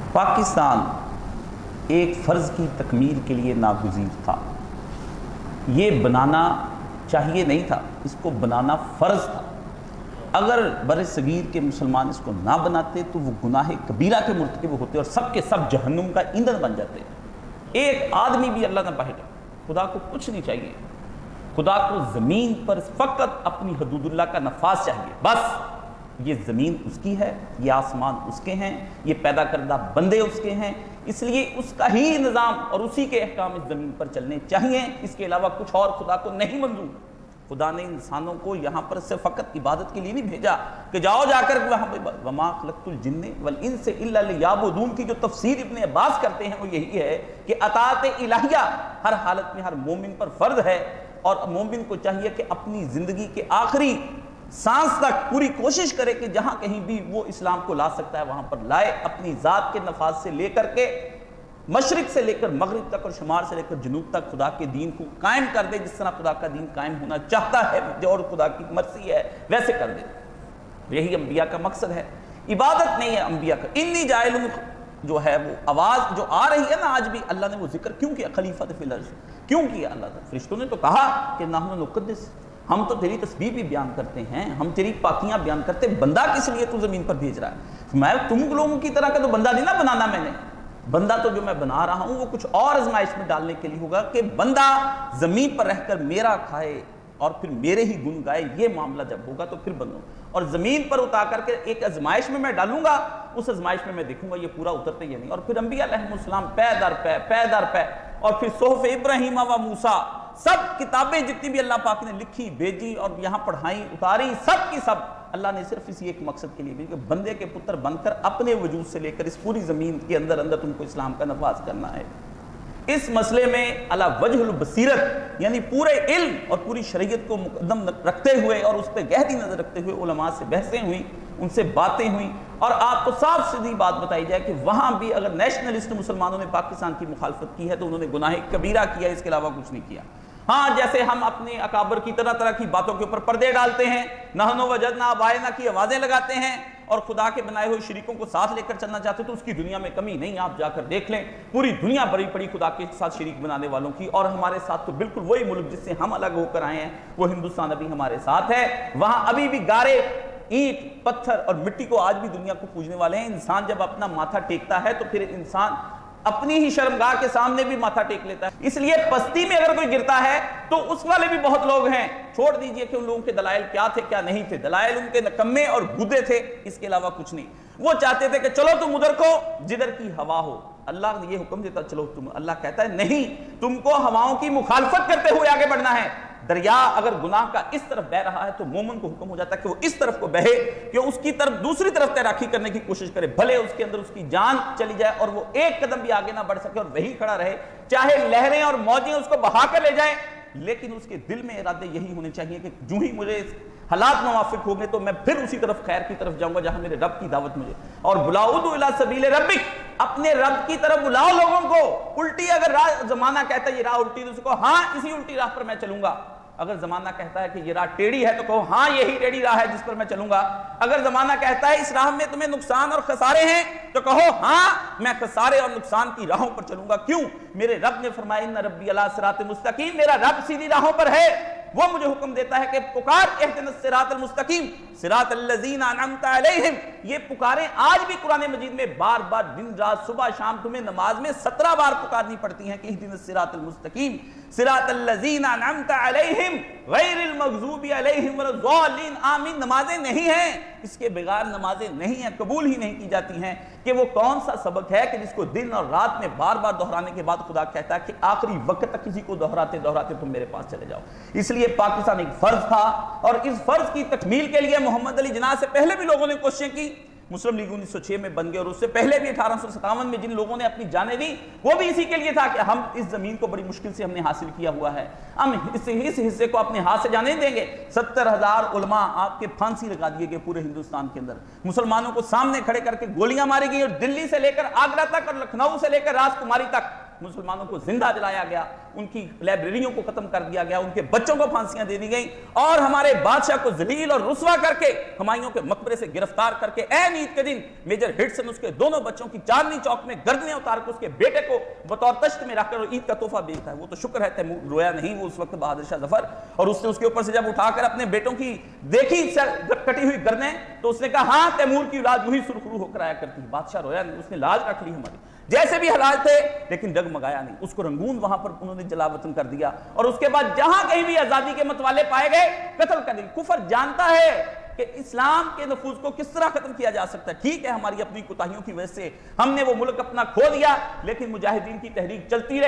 پاکستان ایک فرض کی تکمیل کے لیے ناگزیر تھا. یہ بنانا چاہیے نہیں تھا، اس کو بنانا فرض تھا. اگر بر صغیر کے مسلمان اس کو نہ بناتے تو وہ گناہ کبیرہ کے مرتکب ہوتے اور سب کے سب جہنم کا ایندھن بن جاتے. ایک آدمی بھی اللہ نہ بہلے، خدا کو کچھ نہیں چاہیے. خدا کو زمین پر فقط اپنی حدود اللہ کا نفاذ چاہیے. بس یہ زمین اس کی ہے، یہ آسمان اس کے ہیں، یہ پیدا کردہ بندے اس کے ہیں، اس لیے اس کا ہی نظام اور اسی کے احکام اس زمین پر چلنے چاہیے. اس کے علاوہ کچھ اور خدا کو نہیں منظور. خدا نے انسانوں کو یہاں پر سے فقط عبادت کے لیے نہیں بھیجا کہ جاؤ جا کر وہاں پہ وما خلقت الجن والانس الا لیعبدون کی جو تفسیر ابن عباس کرتے ہیں وہ یہی ہے کہ اطاعت الہیہ ہر حالت میں ہر مومن پر فرض ہے، اور مومن کو چاہیے کہ اپنی زندگی کے آخری سانس تک پوری کوشش کرے کہ جہاں کہیں بھی وہ اسلام کو لا سکتا ہے وہاں پر لائے. اپنی ذات کے نفاذ سے لے کر کے مشرق سے لے کر مغرب تک اور شمال سے لے کر جنوب تک خدا کے دین کو قائم کر دے جس طرح خدا کا دین قائم ہونا چاہتا ہے اور خدا کی مرضی ہے ویسے کر دے. یہی انبیاء کا مقصد ہے. عبادت نہیں ہے انبیاء کا. انی جاعل جو ہے وہ آواز جو آ رہی ہے نا آج بھی، اللہ نے وہ ذکر کیوں کیا خلیفۃ فی الارض کیوں کیا؟ اللہ نے فرشتوں نے تو کہا کہ نحن نقدس، ہم تو تیری تسبیح بھی بیان کرتے ہیں، ہم تیری پاکیاں بیان کرتے. بندہ کس لیے تو زمین پر بھیج رہا ہے؟ میں تم لوگوں کی طرح کا تو بندہ نہیں نا بنانا میں نے. بندہ تو جو میں بنا رہا ہوں وہ کچھ اور آزمائش میں ڈالنے کے لیے ہوگا کہ بندہ زمین پر رہ کر میرا کھائے اور پھر میرے ہی گن گائے. یہ معاملہ جب ہوگا تو پھر بنو. اور زمین پر اتار کر کے ایک آزمائش میں ڈالوں گا، اس آزمائش میں دیکھوں گا یہ پورا اترتے یا نہیں. اور پھر انبیاء علیہ السلام پے در پے اور پھر صحف ابراہیم و موسیٰ سب کتابیں جتنی بھی اللہ پاک نے لکھی بھیجی اور یہاں پڑھائیں اتاری، سب کی سب اللہ نے صرف اسی ایک مقصد کے لیے بھیجی کہ بندے کے پتر بن کر اپنے وجود سے لے کر اس پوری زمین کے اندر تم کو اسلام کا نفاذ کرنا ہے. اس مسئلے میں علی وجہ البصیرت یعنی پورے علم اور پوری شریعت کو مقدم رکھتے ہوئے اور اس پہ گہری نظر رکھتے ہوئے علماء سے بحثیں ہوئیں، ان سے باتیں ہوئیں. اور آپ کو صاف سیدھی بات بتائی جائے کہ وہاں بھی اگر نیشنلسٹ مسلمانوں نے پاکستان کی مخالفت کی ہے تو انہوں نے گناہ کبیرہ کیا، اس کے علاوہ کچھ نہیں کیا. ہاں جیسے ہم اپنے اکابر کی طرح کی باتوں کے اوپر پردے ڈالتے ہیں، نحن وجدنا آبائنا کی آوازیں لگاتے ہیں اور خدا کے بنائے ہوئے شریکوں کو ساتھ لے کر چلنا چاہتے تو اس کی دنیا میں کمی نہیں. آپ جا کر دیکھ لیں پوری دنیا بڑی پڑی خدا کے ساتھ شریک بنانے والوں کی، اور ہمارے ساتھ تو بالکل وہی ملک جس سے ہم الگ ہو کر آئے ہیں وہ ہندوستان ابھی ہمارے ساتھ ہے. وہاں ابھی بھی گارے اینٹ پتھر اور مٹی کو آج بھی دنیا کو پوجنے والے ہیں. انسان جب اپنا ماتھا ٹیکتا ہے تو پھر انسان اپنی ہی شرمگاہ کے سامنے بھی ماتھا ٹیک لیتا ہے. اس لیے پستی میں اگر کوئی گرتا ہے تو اس والے بھی بہت لوگ ہیں. چھوڑ دیجئے کہ ان لوگوں کے دلائل کیا تھے کیا نہیں تھے. دلائل ان کے نکمے اور گدے تھے، اس کے علاوہ کچھ نہیں. وہ چاہتے تھے کہ چلو تم ادھر کو جدھر کی ہوا ہو. اللہ نے یہ حکم دیتا چلو تم، اللہ کہتا ہے نہیں، تم کو ہواؤں کی مخالفت کرتے ہوئے آگے بڑھنا ہے. دریا اگر گناہ کا اس طرف بہ رہا ہے تو مومن کو حکم ہو جاتا ہے کہ وہ اس طرف کو بہے، کہ اس کی طرف دوسری طرف تیراکی کرنے کی کوشش کرے، بھلے اس کے اندر اس کی جان چلی جائے اور وہ ایک قدم بھی آگے نہ بڑھ سکے اور وہیں کھڑا رہے، چاہے لہریں اور موجیں اس کو بہا کر لے جائیں. لیکن اس کے دل میں ارادے یہی ہونے چاہیے کہ جو ہی مجھے حالات موافق ہوں گے تو میں پھر اسی طرف خیر کی طرف جاؤں گا جہاں میرے رب کی دعوت مجھے. اور بلاؤ الی سبیل ربک، اپنے رب کی طرف بلاؤ لوگوں کو. الٹی اگر راہ زمانہ کہتا ہے یہ راہ الٹی تو اس کو ہاں اسی الٹی راہ پر میں چلوں گا. اگر زمانہ کہتا ہے کہ یہ راہ ٹیڑھی ہے تو کہو ہاں یہی ٹیڑھی راہ ہے جس پر میں چلوں گا. اگر زمانہ کہتا ہے اس راہ میں تمہیں نقصان اور خسارے ہیں تو کہو ہاں میں خسارے اور نقصان کی راہوں پر چلوں گا. کیوں؟ میرے رب نے فرمایا ان ربی علی صراط مستقیم، میرا رب سیدھی راہوں پر ہے. وہ مجھے حکم دیتا ہے کہ پکار اہدنا الصراط المستقیم صراط الذین انعمت علیہم. یہ پکاریں آج بھی قرآن مجید میں بار بار دن رات صبح شام تمہیں نماز میں 17 بار پکارنی پڑتی ہیں کہ اہدنا الصراط المستقیم صراط الذین انعمت علیہم غیر المغضوب علیہم ولا الضالین آمین. نمازیں نہیں ہیں، اس کے بغیر نمازیں نہیں ہیں، قبول ہی نہیں کی جاتی ہیں. کہ وہ کون سا سبق ہے کہ جس کو دن اور رات میں بار بار دہرانے کے بعد خدا کہتا ہے کہ آخری وقت تک کسی کو دہراتے دہراتے تم میرے پاس چلے جاؤ. اس لیے پاکستان ایک فرض تھا اور اس فرض کی تکمیل کے لیے محمد علی جناح سے پہلے بھی لوگوں نے کوششیں کی. مسلم لیگ 1906 میں بن گئے اور اس سے پہلے بھی 1857 میں جن لوگوں نے اپنی جانیں دی وہ بھی اسی کے لیے تھا کہ ہم اس زمین کو بڑی مشکل سے ہم نے حاصل کیا ہوا ہے، ہم اس حصے کو اپنے ہاتھ سے جانے دیں گے. 70,000 علماء آپ کے پھانسی لگا دیے گئے پورے ہندوستان کے اندر. مسلمانوں کو سامنے کھڑے کر کے گولیاں ماری گئی اور دلی سے لے کر آگرہ تک اور لکھنؤ سے لے کر راجکماری تک مسلمانوں کو زندہ جلایا گیا، ان کی لائبریریوں کو ختم کر دیا گیا، ان کے بچوں کو پھانسیاں دے دی گئیں، اور ہمارے بادشاہ کو ذلیل اور رسوا کر کے ہمایوں کے مقبرے سے گرفتار کر کے عین عید کے دن میجر ہڈسن اس کے دونوں بچوں کی چاندنی چوک میں گردنیں اتار کے اس کے بیٹے کو بطور تشت میں رکھ کر عید کا تحفہ بیچتا ہے۔ وہ تو شکر ہے تیمور رویا نہیں، وہ اس وقت بہادر شاہ ظفر، اور اس نے اس کے اوپر سے جب اٹھا کر اپنے بیٹوں کی دیکھی کٹی ہوئی گردنیں تو اس نے کہا ہاں تیمور کی اولاد وہی سرخرو ہو کر آیا کرتی۔ بادشاہ رویا نہیں، اس نے لاج رکھ لی ہماری، جیسے بھی حالات تھے لیکن ڈگمگایا نہیں، اس کو رنگون وہاں پر انہوں نے جلا وطن کر دیا، اور اس کے بعد جہاں کہیں بھی آزادی کے متوالے پائے گئے قتل کر دی۔ کفر جانتا ہے کہ اسلام کے نفوذ کو کس طرح ختم کیا جا سکتا ہے۔ ٹھیک ہے ہماری اپنی کوتاہیوں کی وجہ سے ہم نے وہ ملک اپنا کھو دیا، لیکن مجاہدین کی تحریک چلتی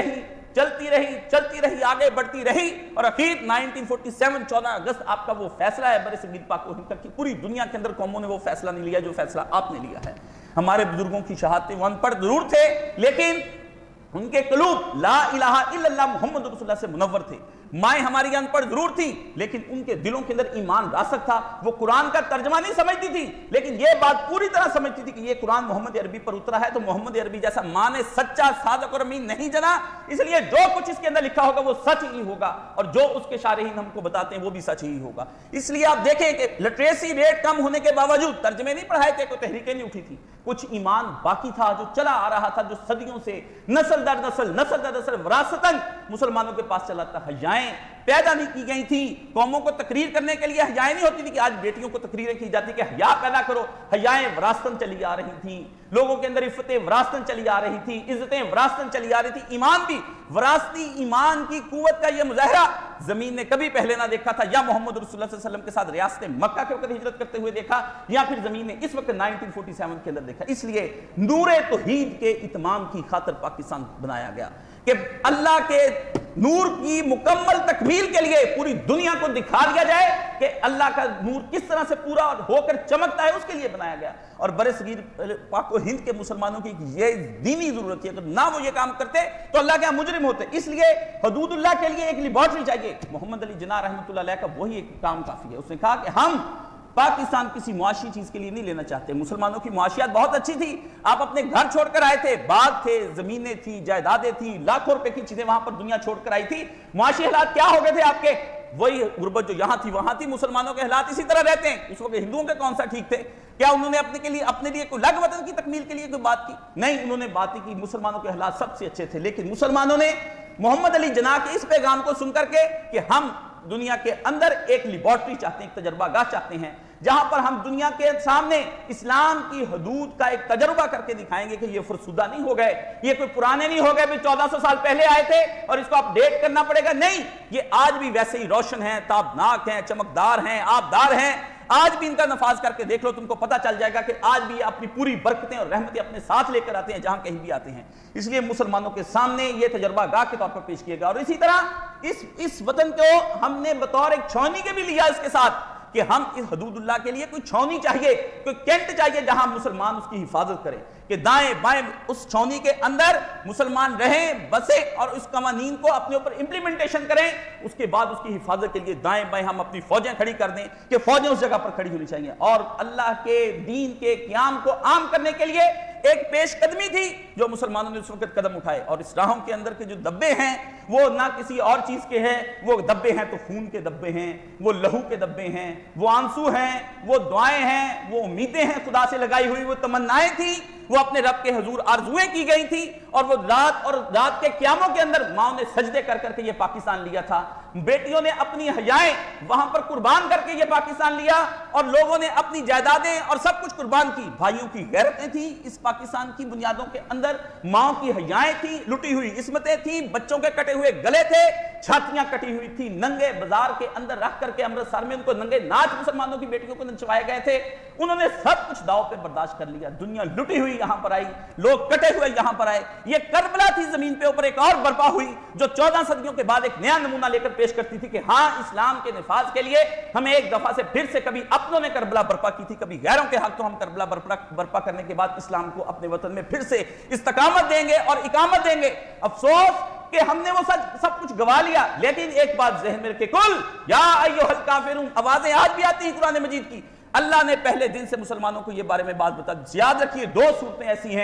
رہی، آگے بڑھتی رہی، اور اخیر 1947 14 اگست آپ کا وہ فیصلہ ہے برِ صغیر پاک و ہند کا، کہ پوری دنیا کے اندر قوموں نے وہ فیصلہ نہیں لیا جو فیصلہ آپ نے لیا ہے۔ ہمارے بزرگوں کی شہادتیں وہ ان پڑھ ضرور تھے، لیکن ان کے قلوب لا الہ الا اللہ محمد رسول اللہ سے منور تھے۔ مائیں ہماری ان پڑھ ضرور تھی، لیکن ان کے دلوں کے اندر ایمان راسخ تھا۔ وہ قرآن کا ترجمہ نہیں سمجھتی تھی، لیکن یہ بات پوری طرح سمجھتی تھی کہ یہ قرآن محمد عربی پر اترا ہے، تو محمد عربی جیسا ماں نے سچا صادق اور امین نہیں جنا، اس لیے جو کچھ اس کے اندر لکھا ہوگا وہ سچ ہی ہوگا، اور جو اس کے شارحین ہم کو بتاتے ہیں وہ بھی سچ ہی ہوگا۔ اس لیے آپ دیکھیں کہ لٹریسی ریٹ کم ہونے کے باوجود ترجمے نہیں پڑھائے تھے، کوئی تحریکیں نہیں اٹھی تھی، کچھ ایمان باقی تھا جو چلا آ رہا تھا، جو صدیوں سے نسل در نسل وراثتاً مسلمانوں کے پاس چلا تھا۔ حیائیں پیدا نہیں کی گئی تھی قوموں کو تقریر کرنے کے لیے، حیائیں نہیں ہوتی تھی کہ آج بیٹیوں کو تقریریں کی جاتی کہ حیا پیدا کرو، حیائیں وراثتاً چلی آ رہی تھیں، لوگوں کے اندر عفتیں وراثتاً چلی آ رہی تھی، عزتیں وراثتاً چلی آ رہی تھی، ایمان بھی وراثتی ایمان کی قوت کا یہ مظاہرہ زمین نے کبھی پہلے نہ دیکھا تھا، یا محمد رسول اللہ صلی اللہ علیہ وسلم کے ساتھ ریاست مکہ کے وقت ہجرت کرتے ہوئے دیکھا، یا پھر زمین نے اس وقت 1947 کے اندر دیکھا۔ اس لیے نور توحید کے اتمام کی خاطر پاکستان بنایا گیا، کہ اللہ کے نور کی مکمل تکمیل کے لیے پوری دنیا کو دکھا دیا جائے کہ اللہ کا نور کس طرح سے پورا ہو کر چمکتا ہے، اس کے لیے بنایا گیا۔ اور برِ صغیر پاک و ہند کے مسلمانوں کی یہ دینی ضرورت ہے، اگر نہ وہ یہ کام کرتے تو اللہ کے مجرم ہوتے۔ اس لیے حدود اللہ کے لیے ایک لیبارٹری چاہیے۔ محمد علی جناح رحمۃ اللہ علیہ کا وہی ایک کام کافی ہے۔ اس نے کہا کہ ہم پاکستان کسی معاشی چیز کے لیے نہیں لینا چاہتے، مسلمانوں کی معاشیات بہت اچھی تھی، آپ اپنے گھر چھوڑ کر آئے تھے، باغ تھے، زمینیں تھی، جائیدادیں تھی، لاکھوں روپے کی چیزیں وہاں پر دنیا چھوڑ کر آئی تھی، معاشی حالات کیا ہو گئے تھے آپ کے؟ وہی غربت جو یہاں تھی وہاں تھی، مسلمانوں کے حالات اسی طرح رہتے ہیں۔ اس وقت ہندوؤں کے کون سا ٹھیک تھے؟ کیا انہوں نے اپنے لیے کوئی لگ وطن کی تکمیل کے لیے کوئی بات کی؟ نہیں، انہوں نے باتیں کی، مسلمانوں کے حالات سب سے اچھے تھے، لیکن مسلمانوں نے محمد علی جناح کے اس پیغام کو سن کر کے کہ ہم دنیا کے اندر ایک لیبارٹری چاہتے ہیں، ایک تجربہ گاہ چاہتے ہیں، جہاں پر ہم دنیا کے سامنے اسلام کی حدود کا ایک تجربہ کر کے دکھائیں گے کہ یہ فرسودہ نہیں ہو گئے، یہ کوئی پرانے نہیں ہو گئے بھی 1400 سال پہلے آئے تھے اور اس کو اپ ڈیٹ کرنا پڑے گا، نہیں، یہ آج بھی ویسے ہی روشن ہیں، تابناک ہیں، چمکدار ہیں، آبدار ہیں، آج بھی ان کا نفاذ کر کے دیکھ لو، تم کو پتہ چل جائے گا کہ آج بھی اپنی پوری برکتیں اور رحمتیں اپنے ساتھ لے کر آتے ہیں جہاں کہیں بھی آتے ہیں۔ اس لیے مسلمانوں کے سامنے یہ تجربہ گاہ کے طور پر پیش کیے گا، اور اسی طرح اس وطن کو ہم نے بطور ایک چھونی کے بھی لیا اس کے ساتھ، کہ ہم اس حدود اللہ کے لیے کوئی چھونی چاہیے، کوئی کینٹ چاہیے جہاں مسلمان اس کی حفاظت کریں، کہ دائیں بائیں اس چھونی کے اندر مسلمان رہیں، بسیں اور اس قوانین کو اپنے اوپر امپلیمنٹیشن کریں، اس کے بعد اس کی حفاظت کے لیے دائیں بائیں ہم اپنی فوجیں کھڑی کر دیں کہ فوجیں اس جگہ پر کھڑی ہونی چاہیے، اور اللہ کے دین کے قیام کو عام کرنے کے لیے ایک پیش قدمی تھی جو مسلمانوں نے اس وقت قدم اٹھائے۔ اور اس راہوں کے اندر کے جو دبے ہیں وہ نہ کسی اور چیز کے ہیں، وہ دبے ہیں تو خون کے دبے ہیں، وہ لہو کے دبے ہیں، وہ آنسو ہیں، وہ دعائیں ہیں، وہ امیدیں ہیں خدا سے لگائی ہوئی، وہ تمنائیں تھیں، وہ اپنے رب کے حضور آرزویں کی گئی تھی، اور وہ رات کے قیاموں کے اندر ماؤں نے سجدے کر کر کے یہ پاکستان لیا تھا، بیٹیوں نے اپنی حیائیں وہاں پر قربان کر کے یہ پاکستان لیا، اور لوگوں نے اپنی جائیدادیں اور سب کچھ قربان کی، بھائیوں کی غیرتیں تھیں اس پاکستان کی بنیادوں کے اندر، ماؤں کی حیائیں تھیں، لٹی ہوئی عصمتیں تھیں، بچوں کے کٹے ہوئے گلے تھے، چھاتیاں کٹی ہوئی تھی، ننگے بازار کے اندر رکھ کر کے امرتسر میں ان کو ننگے ناچ مسلمانوں کی بیٹیوں کو نچوائے گئے تھے، انہوں نے سب کچھ داؤ پہ برداشت کر لیا، دنیا لٹی ہوئی یہاں پر آئی، لوگ کٹے ہوئے یہاں پر آئے، یہ کربلا تھی زمین پہ اوپر ایک اور برپا ہوئی جو 14 صدیوں کے بعد ایک نیا نمونہ لے کر پیش کرتی تھی کہ ہاں اسلام کے نفاذ کے لیے ہمیں ایک دفعہ سے پھر سے کبھی اپنوں نے کربلا برپا کی تھی، کبھی غیروں کے حق تو ہم کربلا برپا کرنے کے بعد اسلام کو اپنے وطن میں پھر سے استقامت دیں گے اور اقامت دیں گے۔ افسوس کہ ہم نے وہ سب کچھ گوا لیا، لیکن ایک بات ذہن میں رکھے، کل یا ایھا الکافرون، آوازیں آج بھی آتی ہیں قرآن مجید کی، اللہ نے پہلے دن سے مسلمانوں کو یہ بارے میں بات بتا۔ یاد رکھیے 2 صورتیں ایسی ہیں کہ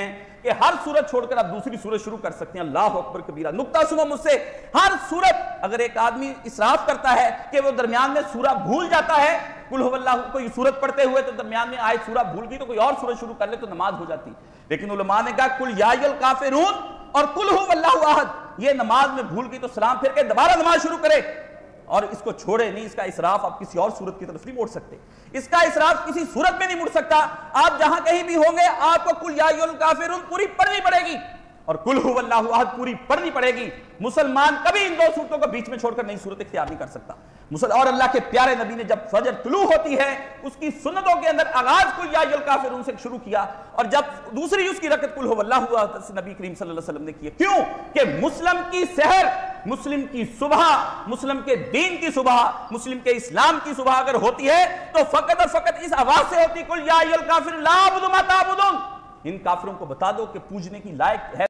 کہ ہر سورت چھوڑ کر آپ دوسری سورت شروع کر سکتے ہیں. اللہ اکبر کبیرہ. نقطہ سنو مجھ سے, ہر سورت اگر ایک آدمی اسراف کرتا ہے کہ وہ درمیان میں سورہ بھول جاتا ہے, قل هو اللہ کوئی سورت پڑھتے ہوئے تو درمیان میں آیت سورہ بھول گئی تو کوئی اور سورت شروع کر لے تو نماز ہو جاتی. لیکن علماء نے کہا قل یا ایھا الکافرون اور قل هو اللہ احد, یہ نماز میں بھول گئی تو سلام پھر کے دوبارہ نماز شروع کرے اور اس کو چھوڑے نہیں. اس کا اسراف آپ کسی اور صورت کی طرف نہیں موڑ سکتے, اس کا اسراف کسی صورت میں نہیں مڑ سکتا. آپ جہاں کہیں بھی ہوں گے آپ کو قل یا ایھا الکافرون پوری پڑھنی پڑے گی اور قل هو اللہ احد پوری پڑھنی پڑے گی. مسلمان کبھی ان دو صورتوں کو بیچ میں چھوڑ کر نئی صورت اختیار نہیں کر سکتا. اور اللہ کے پیارے نبی نے جب فجر طلوع ہوتی ہے اس کی سنتوں کے اندر آغاز قل یا ایھا الکافرون سے شروع کیا اور جب دوسری اس کی رکعت قل هو اللہ احد سے نبی کریم صلی اللہ علیہ وسلم نے کیا. کیوں کہ مسلم کی سحر, مسلم کی صبح, مسلم کے دین کی صبح, مسلم کے اسلام کی صبح اگر ہوتی ہے تو فقط اور فقط اس آواز سے ہوتی قل یا ایھا الکافرون لا اعبد ما تعبدون. ان کافروں کو بتا دو کہ پوجنے کی لائق ہے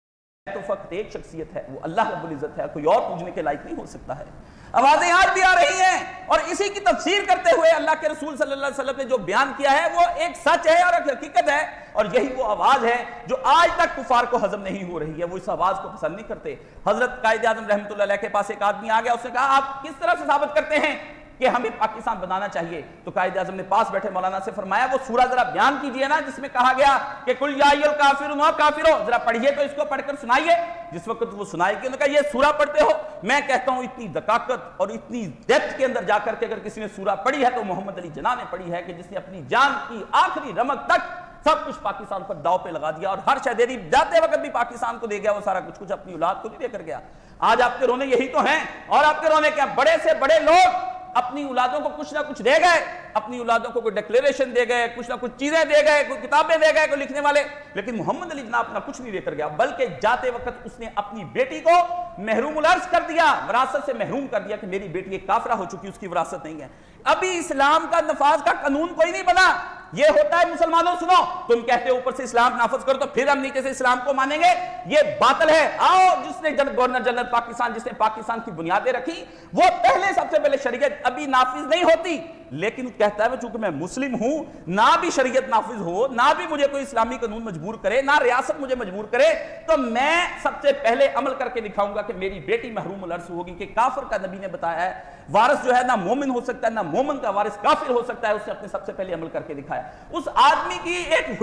تو فقط ایک شخصیت ہے, وہ اللہ رب العزت ہے, کوئی اور پوجنے کے لائق نہیں ہو سکتا ہے. آوازیں آج بھی آ رہی ہیں اور اسی کی تفسیر کرتے ہوئے اللہ کے رسول صلی اللہ علیہ وسلم نے جو بیان کیا ہے وہ ایک سچ ہے اور ایک حقیقت ہے, اور یہی وہ آواز ہے جو آج تک کفار کو ہضم نہیں ہو رہی ہے. وہ اس آواز کو پسند نہیں کرتے. حضرت قائد اعظم رحمۃ اللہ علیہ کے پاس ایک آدمی آ گیا, اس نے کہا آپ کس طرح سے ثابت کرتے ہیں کہ ہمیں پاکستان بنانا چاہیے؟ تو قائد اعظم نے پاس بیٹھے مولانا سے فرمایا وہ سورہ ذرا بیان کیجئے نا جس میں کہا گیا کہ قل یا ایھا الکافرون او کافرو, ذرا پڑھیے تو اس کو پڑھ کر سنائیے. جس وقت وہ سنائے گی انہوں نے کہا یہ سورہ پڑھتے ہو؟ میں کہتا ہوں اتنی دقاقت اور اتنی ڈیپتھ کے اندر جا کر کے اگر کسی نے سورہ پڑھی ہے تو محمد علی جناح نے پڑھی ہے, کہ جس نے اپنی جان کی آخری رمق تک سب کچھ پاکستان پر داؤ پہ لگا دیا اور ہر شے دے دی, جاتے وقت بھی پاکستان کو دے گیا وہ سارا کچھ اپنی اولاد کو نہیں دے کر گیا. آج آپ کے رونے یہی تو ہیں, اور آپ کے رونے کیا, بڑے سے بڑے لوگ اپنی اولادوں کو کچھ نہ کچھ دے گئے, اپنی اولادوں کو کوئی ڈکلیریشن دے گئے, کچھ نہ کچھ چیزیں دے گئے, کوئی کتابیں دے گئے, کوئی لکھنے والے, لیکن محمد علی جناح اپنا کچھ نہیں دے کر گیا, بلکہ جاتے وقت اس نے اپنی بیٹی کو محروم الارض کر دیا, وراثت سے محروم کر دیا کہ میری بیٹی ایک کافرہ ہو چکی, اس کی وراثت نہیں ہے. ابھی اسلام کا نفاذ کا قانون کوئی نہیں بنا. یہ ہوتا ہے مسلمانوں سنو, تم کہتے ہو اوپر سے اسلام نافذ کرو تو پھر ہم نیچے سے اسلام کو مانیں گے, یہ باطل ہے. آؤ جس نے گورنر جنرل پاکستان, جس نے پاکستان کی بنیادیں رکھی, وہ پہلے سب سے پہلے شریعت ابھی نافذ نہیں ہوتی, لیکن کہتا ہے چونکہ میں مسلم ہوں, نہ بھی شریعت نافذ ہو, نہ بھی مجھے کوئی اسلامی قانون مجبور کرے, نہ ریاست مجھے مجبور کرے, تو میں سب سے پہلے عمل کر کے دکھاؤں گا کہ میری بیٹی محروم الارض ہوگی. کہ کافر کا نبی نے بتایا ہے وارث جو ہے نہ مومن ہو سکتا ہے, نہ مومن کا وارث کافر ہو سکتا ہے, اس نے اپنے سب سے پہلے عمل کر کے دکھایا. اس آدمی کی ایک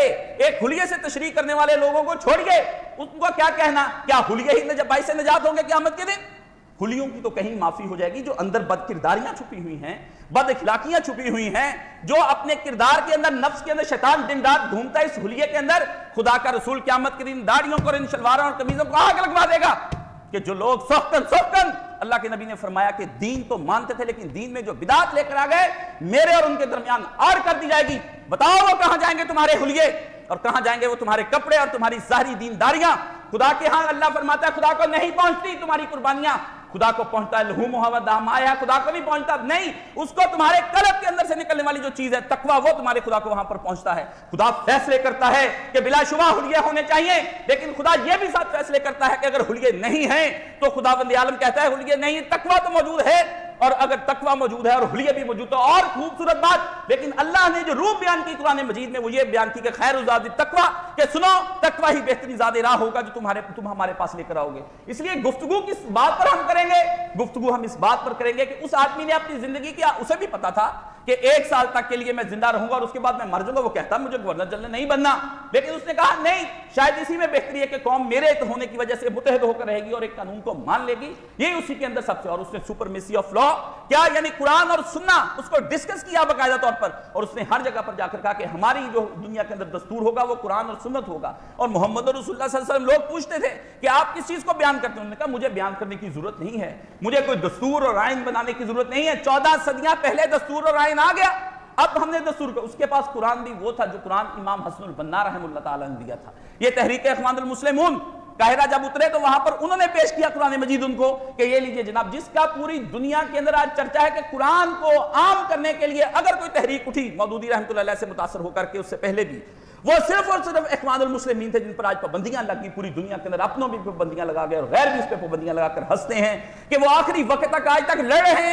حلیے سے تشریح کرنے والے لوگوں کو چھوڑیے, ان کو کیا کہنا, کیا حلیے ہی باعث نجات ہوں گے قیامت کے دن؟ حلیوں کی تو کہیں معافی ہو جائے گی, جو اندر بد کرداریاں چھپی ہوئی ہیں, بد اخلاقیاں چھپی ہوئی ہیں, جو اپنے کردار کے اندر, نفس کے اندر شیطان دن رات گھومتا ہے اس حلیے کے اندر. خدا کا رسول قیامت کے دن داڑھیوں کو اور ان شلواروں اور قمیضوں کو آگ لگوا دے گا کہ جو لوگ سوختن اللہ کے نبی نے فرمایا کہ دین تو مانتے تھے لیکن دین میں جو بدعت لے کر آ گئے, میرے اور ان کے درمیان آڑ کر دی جائے گی. بتاؤ وہ کہاں جائیں گے تمہارے حلیے, اور کہاں جائیں گے وہ تمہارے کپڑے اور تمہاری ظاہری دینداریاں؟ خدا کے ہاں اللہ فرماتا ہے خدا کو نہیں پہنچتی تمہاری قربانیاں, خدا کو پہنچتا ہے لحومھا و دمایا, خدا کو نہیں پہنچتا نہیں. اس کو تمہارے قلب کے اندر سے نکلنے والی جو چیز ہے تقویٰ, وہ تمہارے خدا کو وہاں پر پہنچتا ہے. خدا فیصلے کرتا ہے کہ بلا شبہ حلیے ہونے چاہیے, لیکن خدا یہ بھی ساتھ فیصلے کرتا ہے کہ اگر حلیے نہیں ہیں تو خداوند عالم کہتا ہے حلیے نہیں, تقویٰ تو موجود ہے, اور اگر تقویٰ موجود ہے اور حلیہ بھی موجود تو اور خوبصورت بات. لیکن اللہ نے جو روح بیان کی قرآن مجید میں وہ یہ بیان کی کہ خیر الزاد التقویٰ, کہ سنو تقویٰ ہی بہترین زاد راہ ہوگا جو تم ہمارے پاس لے کر آؤ گے. اس لیے گفتگو کس بات پر ہم کریں گے؟ گفتگو ہم اس بات پر کریں گے کہ اس آدمی نے اپنی زندگی کیا, اسے بھی پتا تھا کہ 1 سال تک کے لیے میں زندہ رہوں گا اور اس کے بعد میں مر جاؤں گا. وہ کہتا مجھے گورنر جنرل نہیں بننا, لیکن اس نے کہا نہیں, شاید اسی میں بہتری ہے کہ قوم میرے ہونے کی وجہ سے متحد ہو کر رہے گی اور ایک قانون کو مان لے گی. یہی اسی کے اندر سب سے, اور اس نے سپرمیسی آف لا کیا یعنی قرآن اور سننا اس کو ڈسکس کیا باقاعدہ طور پر, اور اس نے ہر جگہ پر جا کر کہا کہ ہماری جو دنیا کے اندر دستور ہوگا وہ قرآن اور سنت ہوگا. اور محمد رسول اللہ صلی اللہ علیہ وسلم, لوگ پوچھتے تھے کہ آپ کس چیز کو بیان کرتے ہیں, انہوں نے کہا مجھے بیان کرنے کی ضرورت نہیں ہے, مجھے کوئی دستور اور آئین بنانے کی ضرورت نہیں ہے. 14 صدیاں پہلے دستور اور آئین آ گیا, اب ہم نے دستور کا, اس کے پاس قرآن بھی وہ تھا جو قرآن امام حسن البنا رحمہ اللہ تعالیٰ نے دیا تھا. یہ تحریک اخوان المسلمون قاہرہ جب اترے تو وہاں پر انہوں نے پیش کیا قرآن مجید ان کو کہ یہ لیجئے جناب, جس کا پوری دنیا کے اندر آج چرچا ہے کہ قرآن کو عام کرنے کے لیے اگر کوئی تحریک اٹھی, مودودی رحمۃ اللہ علیہ سے متاثر ہو کر کے, اس سے پہلے بھی وہ صرف اور صرف اخوان المسلمین تھے جن پر آج پابندیاں لگ گئی پوری دنیا کے اندر, اپنوں بھی پابندیاں لگا گئے اور غیر بھی اس پہ پابندیاں لگا کر ہنستے ہیں کہ وہ آخری وقت تک آج تک لڑ رہے ہیں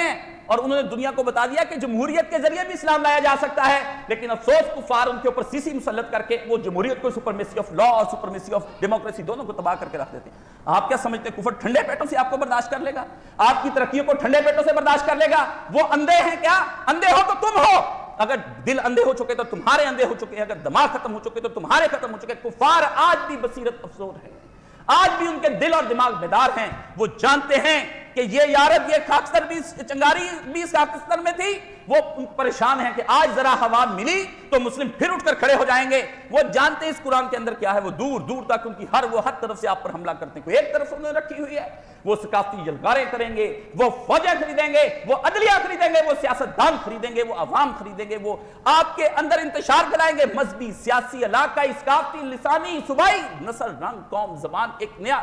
اور انہوں نے دنیا کو بتا دیا کہ جمہوریت کے ذریعے بھی اسلام لایا جا سکتا ہے، لیکن افسوس کفار ان کے اوپر سیسی مسلط کر کے وہ جمہوریت کو سپرمیسی آف لا اور سپرمیسی آف ڈیموکریسی دونوں کو تباہ کر کے رکھ دیتے ہیں۔ آپ کیا سمجھتے ہیں کفر ٹھنڈے پیٹوں سے آپ کو برداشت کر لے گا؟ آپ کی ترقیوں کو ٹھنڈے پیٹوں سے برداشت کر لے گا؟ وہ اندھے ہیں کیا؟ اندھے ہو تو تم ہو، اگر دل اندھے ہو چکے تو تمہارے اندھے ہو چکے ہیں، اگر دماغ ختم ہو چکے تو تمہارے ختم ہو چکے۔ کفار آج بھی بصیرت افزور ہے، آج بھی ان کے دل اور دماغ بیدار ہیں، وہ جانتے ہیں کہ یہ یارب یہ خاکستر بھی چنگاری بھی اس خاکستر میں تھی، وہ پریشان ہیں کہ آج ذرا ہوا ملی تو مسلم پھر اٹھ کر کھڑے ہو جائیں گے۔ وہ جانتے ہیں اس قرآن کے اندر کیا ہے، وہ دور دور تک ان کی ہر طرف سے آپ پر حملہ کرتے ہیں۔ کوئی ایک طرف انہوں نے رکھی ہوئی ہے، وہ ثقافتی یلغاریں کریں گے، وہ فوجیں خریدیں گے، وہ عدلیہ خریدیں گے، وہ سیاستدان خریدیں گے، وہ عوام خریدیں گے، وہ آپ کے اندر انتشار پھیلائیں گے، مذہبی، سیاسی، علاقائی، ثقافتی، لسانی، صوبائی، نسل، رنگ، قوم، زبان، ایک نیا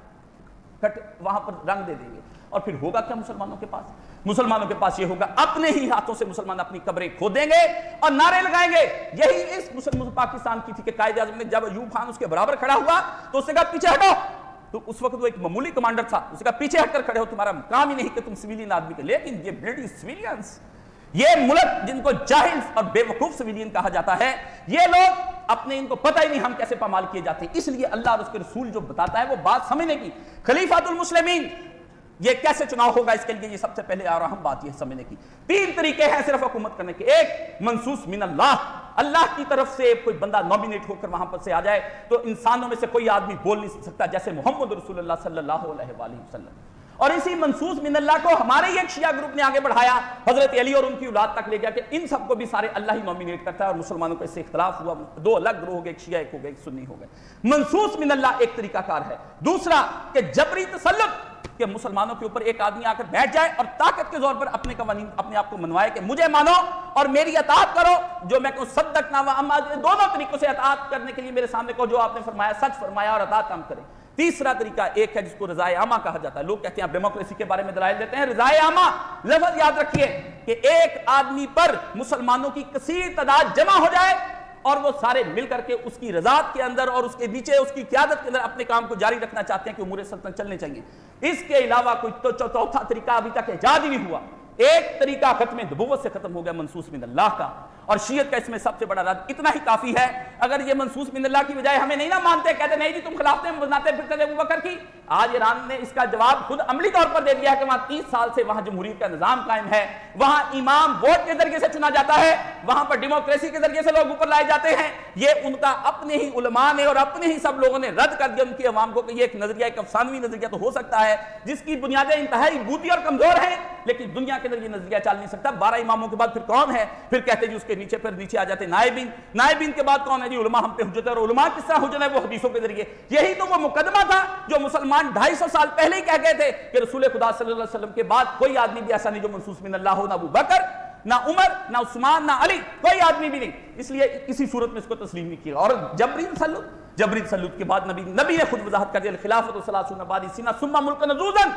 وہاں پر رنگ دے دیں گے۔ اور پھر ہوگا کیا مسلمانوں کے پاس؟ مسلمانوں کے پاس یہ ہوگا اپنے ہی ہاتھوں سے مسلمان اپنی قبریں کھودیں گے اور نعرے لگائیں گے۔ یہی اس مسلمان پاکستان کی تھی کہ قائد اعظم نے جب ایوب خان اس کے برابر کھڑا ہوا تو اس نے کہا پیچھے ہٹو، تو اس وقت وہ ایک معمولی کمانڈر تھا، اس نے کہا پیچھے ہٹ کر کھڑے ہو، تمہارا کام ہی نہیں کہ تم سویلین آدمی کے، لیکن یہ بلڈی سویلینز، یہ ملک جن کو جاہل اور بے وقوف سویلین کہا جاتا ہے، یہ لوگ اپنے ان کو پتہ ہی نہیں ہم کیسے پامال کیے جاتے ہیں۔ اس لیے اللہ اور اس کے رسول جو بتاتا ہے وہ بات سمجھنے کی، خلیفۃ المسلمین یہ کیسے چناؤ ہوگا، اس کے لیے یہ سب سے پہلے اور اہم بات یہ سمجھنے کی۔ تین طریقے ہیں صرف حکومت کرنے کے، ایک منصوص من اللہ، اللہ کی طرف سے کوئی بندہ نومینیٹ ہو کر وہاں پر سے آ جائے تو انسانوں میں سے کوئی آدمی بول نہیں سکتا جیسے محمد رسول اللہ صلی اللہ علیہ وآلہ وسلم۔ اور اسی منصوص من اللہ کو ہمارے ہی ایک شیعہ گروپ نے آگے بڑھایا، حضرت علی اور ان کی اولاد تک لے گیا کہ ان سب کو بھی سارے اللہ ہی نومینیٹ کرتا ہے، اور مسلمانوں کو اس سے اختلاف ہوا، دو الگ گروہ ہو گئے، ایک شیعہ ایک ہو گئے، ایک سنی ہو گئے۔ منصوص من اللہ ایک طریقہ کار ہے۔ دوسرا کہ جبری تسلط، کہ مسلمانوں کے اوپر ایک آدمی آ کر بیٹھ جائے اور طاقت کے زور پر اپنے قوانین اپنے آپ کو منوائے کہ مجھے مانو اور میری اطاعت کرو، جو میں کہوں صدقنا و اما، دونوں طریقوں سے اطاعت کرنے کے لیے میرے سامنے کو جو آپ نے فرمایا سچ فرمایا اور اطاعت ہم کریں۔ تیسرا طریقہ ایک ہے جس کو رضائے عامہ کہا جاتا ہے، لوگ کہتے ہیں آپ ڈیموکریسی کے بارے میں دلائل دیتے ہیں، رضائے عامہ لفظ یاد رکھیے کہ ایک آدمی پر مسلمانوں کی کثیر تعداد جمع ہو جائے اور وہ سارے مل کر کے اس کی رضاعت کے اندر اور اس کے نیچے اس کی قیادت کے اندر اپنے کام کو جاری رکھنا چاہتے ہیں کہ امور سلطنت چلنے چاہیے۔ اس کے علاوہ کوئی چوتھا طریقہ ابھی تک ایجاد ہی نہیں ہوا۔ ایک طریقہ ختم نبوت سے ختم ہو گیا منصوص من اللہ کا، اور شیعت کا اس میں سب سے بڑا رد اتنا ہی کافی ہے۔ اگر یہ منصوص من اللہ کی بجائے ہمیں نہیں نہ مانتے، کہتے نہیں جی تم خلافتیں بناتے پھرتے تھے ابو بکر کی، آج ایران نے اس کا جواب خود عملی طور پر دے دیا کہ وہاں 30 سال سے وہاں جمہوریت کا نظام قائم ہے، وہاں امام ووٹ کے ذریعے سے چنا جاتا ہے، وہاں پر ڈیموکریسی کے ذریعے سے لوگ اوپر لائے جاتے ہیں۔ یہ ان کا اپنے ہی علماء نے اور اپنے ہی سب لوگوں نے رد کر دیا ان کی عوام کو کہ یہ ایک نظریہ، ایک افسانوی نظریہ تو ہو سکتا ہے جس کی بنیادیں انتہائی بوتی اور کمزور ہیں، لیکن دنیا کے اندر یہ نظریہ چل نہیں سکتا۔ 12 اماموں کے بعد پھر کون ہے؟ پھر کہتے جی اس کے نیچے پھر نیچے آ جاتے نائبین، نائبین کے بعد کون ہے جی علماء ہم پہ حجت ہے، اور علماء کس طرح حجت ہے؟ وہ حدیثوں کے ذریعے۔ یہی تو وہ مقدمہ تھا جو مسلمان 250 سال پہلے ہی کہہ گئے تھے کہ رسول خدا صلی اللہ علیہ وسلم کے بعد کوئی آدمی بھی ایسا نہیں جو منصوص من اللہ ہو، نہ ابو بکر، نہ عمر، نہ عثمان، نہ علی، کوئی آدمی بھی نہیں۔ اس لیے کسی صورت میں اس کو تسلیم نہیں کیا۔ اور جبری تسلط کے بعد نبی نے خود وضاحت کر دیا، خلافت 30 بعد سینہ ثم ملک نزوزا،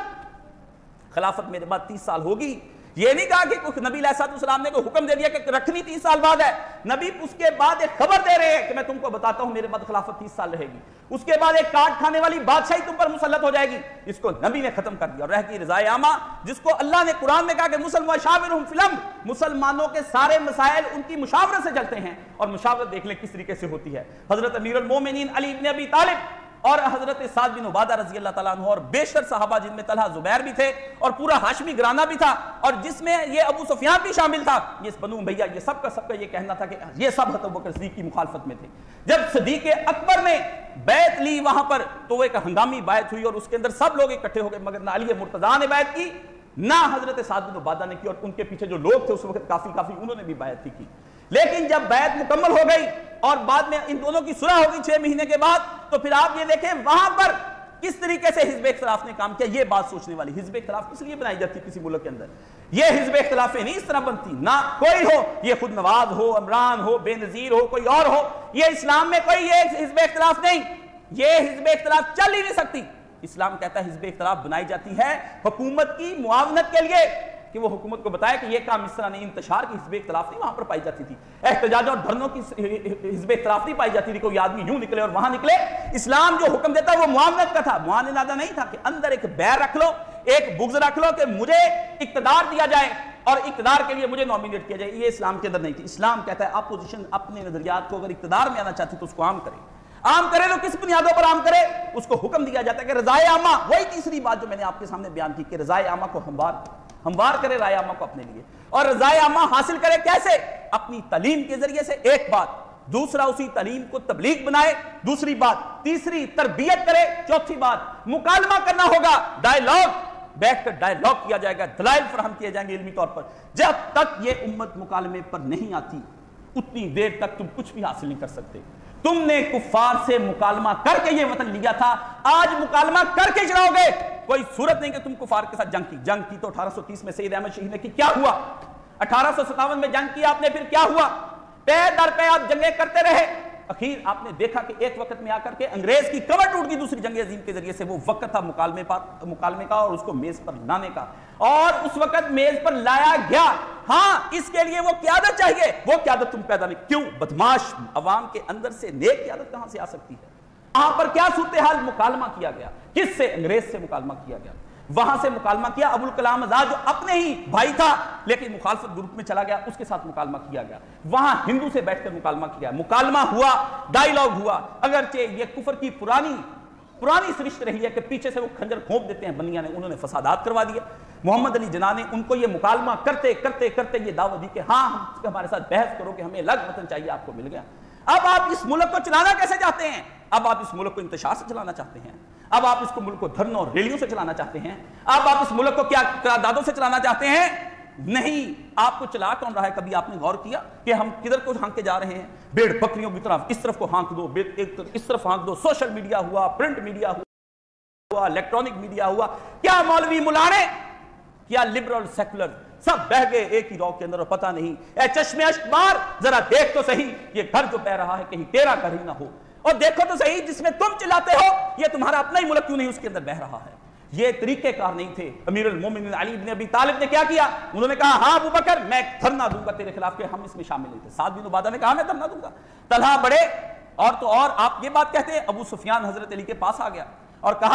خلافت میرے بعد 30 سال ہوگی۔ یہ نہیں کہا کہ نبی علیہ السلام نے کوئی حکم دے دیا کہ رکھنی 30 سال بعد ہے، نبی اس کے بعد ایک خبر دے رہے ہیں کہ میں تم کو بتاتا ہوں میرے بعد خلافت 30 سال رہے گی، اس کے بعد ایک کاٹ کھانے والی بادشاہی تم پر مسلط ہو جائے گی۔ اس کو نبی نے ختم کر دیا، اور رہ گئی رضائے عامہ، جس کو اللہ نے قرآن میں کہا کہ مسلمانوں فی الامر، مسلمانوں کے سارے مسائل ان کی مشاورت سے چلتے ہیں، اور مشاورت دیکھ لیں کس طریقے سے ہوتی ہے۔ حضرت امیر المومنین علی بن ابی طالب اور حضرت سعد بن عبادہ رضی اللہ تعالیٰ عنہ اور بیشتر صحابہ جن میں طلحہ زبیر بھی تھے اور پورا ہاشمی گھرانہ بھی تھا، اور جس میں یہ ابو سفیان بھی شامل تھا، یہ بنو امیہ، یہ سب کا یہ کہنا تھا کہ یہ سب حضرت ابوبکر صدیق کی مخالفت میں تھے۔ جب صدیق اکبر نے بیعت لی وہاں پر تو وہ ایک ہنگامی بیعت ہوئی اور اس کے اندر سب لوگ اکٹھے ہو گئے، مگر نہ علی مرتضیٰ نے بیعت کی نہ حضرت سعد بن عبادہ نے کی، اور ان کے پیچھے جو لوگ تھے اس وقت کافی انہوں نے بھی بیعت کی۔ لیکن جب بیعت مکمل ہو گئی اور بعد میں ان دونوں کی صلح ہو گئی 6 مہینے کے بعد، تو پھر آپ یہ دیکھیں وہاں پر کس طریقے سے حزب اختلاف نے کام کیا۔ یہ بات سوچنے والی، حزب اختلاف کس لیے بنائی جاتی کسی ملک کے اندر؟ یہ حزب اختلافیں نہیں اس طرح بنتی، نہ کوئی ہو، یہ خود نواز ہو، عمران ہو، بے نظیر ہو، کوئی اور ہو، یہ اسلام میں کوئی یہ حزب اختلاف نہیں، یہ حزب اختلاف چل ہی نہیں سکتی۔ اسلام کہتا ہے حزب اختلاف بنائی جاتی ہے حکومت کی معاونت کے لیے، کہ وہ حکومت کو بتایا کہ یہ کام اس طرح نہیں، انتشار کی حزب اختلاف نہیں وہاں پر پائی جاتی تھی، احتجاج اور دھرنوں کی حزب اختلاف نہیں پائی جاتی تھی، کوئی آدمی یوں نکلے اور وہاں نکلے۔ اسلام جو حکم دیتا ہے وہ معاونت کا تھا، معاونت نہیں تھا کہ اندر ایک بیر رکھ لو، ایک بغض رکھ لو کہ مجھے اقتدار دیا جائے، اور اقتدار کے لیے مجھے نامینیٹ کیا جائے، یہ اسلام کے اندر نہیں تھی۔ اسلام کہتا ہے اپوزیشن اپنے نظریات کو اگر اقتدار میں آنا چاہتی تو اس کو عام کرے، عام کرے تو کس بنیادوں پر عام کرے؟ اس کو حکم دیا جاتا ہے کہ رضائے عامہ، وہی تیسری بات جو میں نے آپ کے سامنے بیان کی کہ رضائے عامہ کو ہموار کرے رائے عامہ کو اپنے لیے، اور رضائے عامہ حاصل کرے کیسے؟ اپنی تعلیم کے ذریعے سے، ایک بات، دوسرا اسی تعلیم کو تبلیغ بنائے، دوسری بات، تیسری تربیت کرے، چوتھی بات مکالمہ کرنا ہوگا، ڈائیلاگ، بیٹھ کر ڈائیلاگ کیا جائے گا، دلائل فراہم کیے جائیں گے علمی طور پر۔ جب تک یہ امت مکالمے پر نہیں آتی اتنی دیر تک تم کچھ بھی حاصل نہیں کر سکتے۔ تم نے کفار سے مکالمہ کر کے یہ وطن لیا تھا، آج مکالمہ کر کے چلاؤ گے، کوئی صورت نہیں کہ تم کفار کے ساتھ جنگ کی تو 1830 میں سید احمد شہید نے کی، کیا ہوا؟ 1857 میں جنگ کی آپ نے، پھر کیا ہوا؟ پے در پے آپ جنگیں کرتے رہے، اخیر آپ نے دیکھا کہ ایک وقت میں آ کر کے انگریز کی کمر ٹوٹ گئی دوسری جنگ عظیم کے ذریعے سے۔ وہ وقت تھا مکالمے کا اور اس کو میز پر لانے کا، اور اس وقت میز پر لایا گیا۔ ہاں، اس کے لیے وہ قیادت چاہیے، وہ قیادت تم پیدا نہیں، کیوں؟ بدماش عوام کے اندر سے نیک قیادت کہاں سے آ سکتی ہے؟ وہاں پر کیا صورتحال؟ مکالمہ کیا گیا، کس سے؟ انگریز سے مکالمہ کیا گیا۔ وہاں سے مکالمہ کیا، ابوالکلام آزاد جو اپنے ہی بھائی تھا لیکن مخالفت گروپ میں چلا گیا، اس کے ساتھ مکالمہ کیا گیا۔ وہاں ہندو سے بیٹھ کر مکالمہ کیا، مکالمہ ہوا، ڈائیلاگ ہوا، اگرچہ یہ کفر کی پرانی سرشت رہی ہے کہ پیچھے سے وہ کھنجر گھونپ دیتے ہیں بنیا نے، انہوں نے فسادات کروا دیے۔ محمد علی جناح نے ان کو یہ مکالمہ کرتے کرتے یہ دعوت دی کہ ہاں ہمارے ساتھ بحث کرو کہ ہمیں الگ وطن چاہیے، آپ کو مل گیا۔ اب آپ اس ملک کو چلانا کیسے چاہتے ہیں؟ اب آپ اس ملک کو انتشار سے چلانا چاہتے ہیں، اب آپ اس کو ملک کو دھرنوں اور ریلیوں سے چلانا چاہتے ہیں، اب آپ اس ملک کو کیا قراردادوں سے چلانا چاہتے ہیں؟ نہیں، آپ کو چلا کون رہا ہے؟ کبھی آپ نے غور کیا کہ ہم کدھر کو ہانک کے جا رہے ہیں؟ بھیڑ بکریوں کی طرف، اس طرف کو ہانک دو، اس طرف ہانک دو، سوشل میڈیا ہوا، پرنٹ میڈیا ہوا، الیکٹرانک میڈیا ہوا، کیا مولوی ملانے، کیا لبرل سیکولر، سب بہ گئے ایک ہی رو کے اندر، اور پتہ نہیں اے چشمے اشک بار ذرا دیکھ تو صحیح، یہ گھر جو بہ رہا ہے کہیں تیرا گھر ہی نہ ہو، اور دیکھو تو صحیح جس میں تم چلاتے ہو یہ تمہارا اپنا ہی ملک کیوں نہیں اس کے اندر بہ رہا ہے۔ یہ طریقہ کار نہیں تھے۔ امیر المومنین علی بن ابی طالب نے کیا کیا؟ انہوں نے کہا ہاں ابو بکر میں دھرنا دوں گا تیرے خلاف، کہ ہم اس میں شامل نہیں تھے۔ سعد بن عبادہ نے کہا میں دھرنا دوں گا۔ طلحہ بڑے، اور تو اور آپ یہ بات کہتے ہیں، ابو سفیان حضرت علی کے پاس آ گیا اور کہا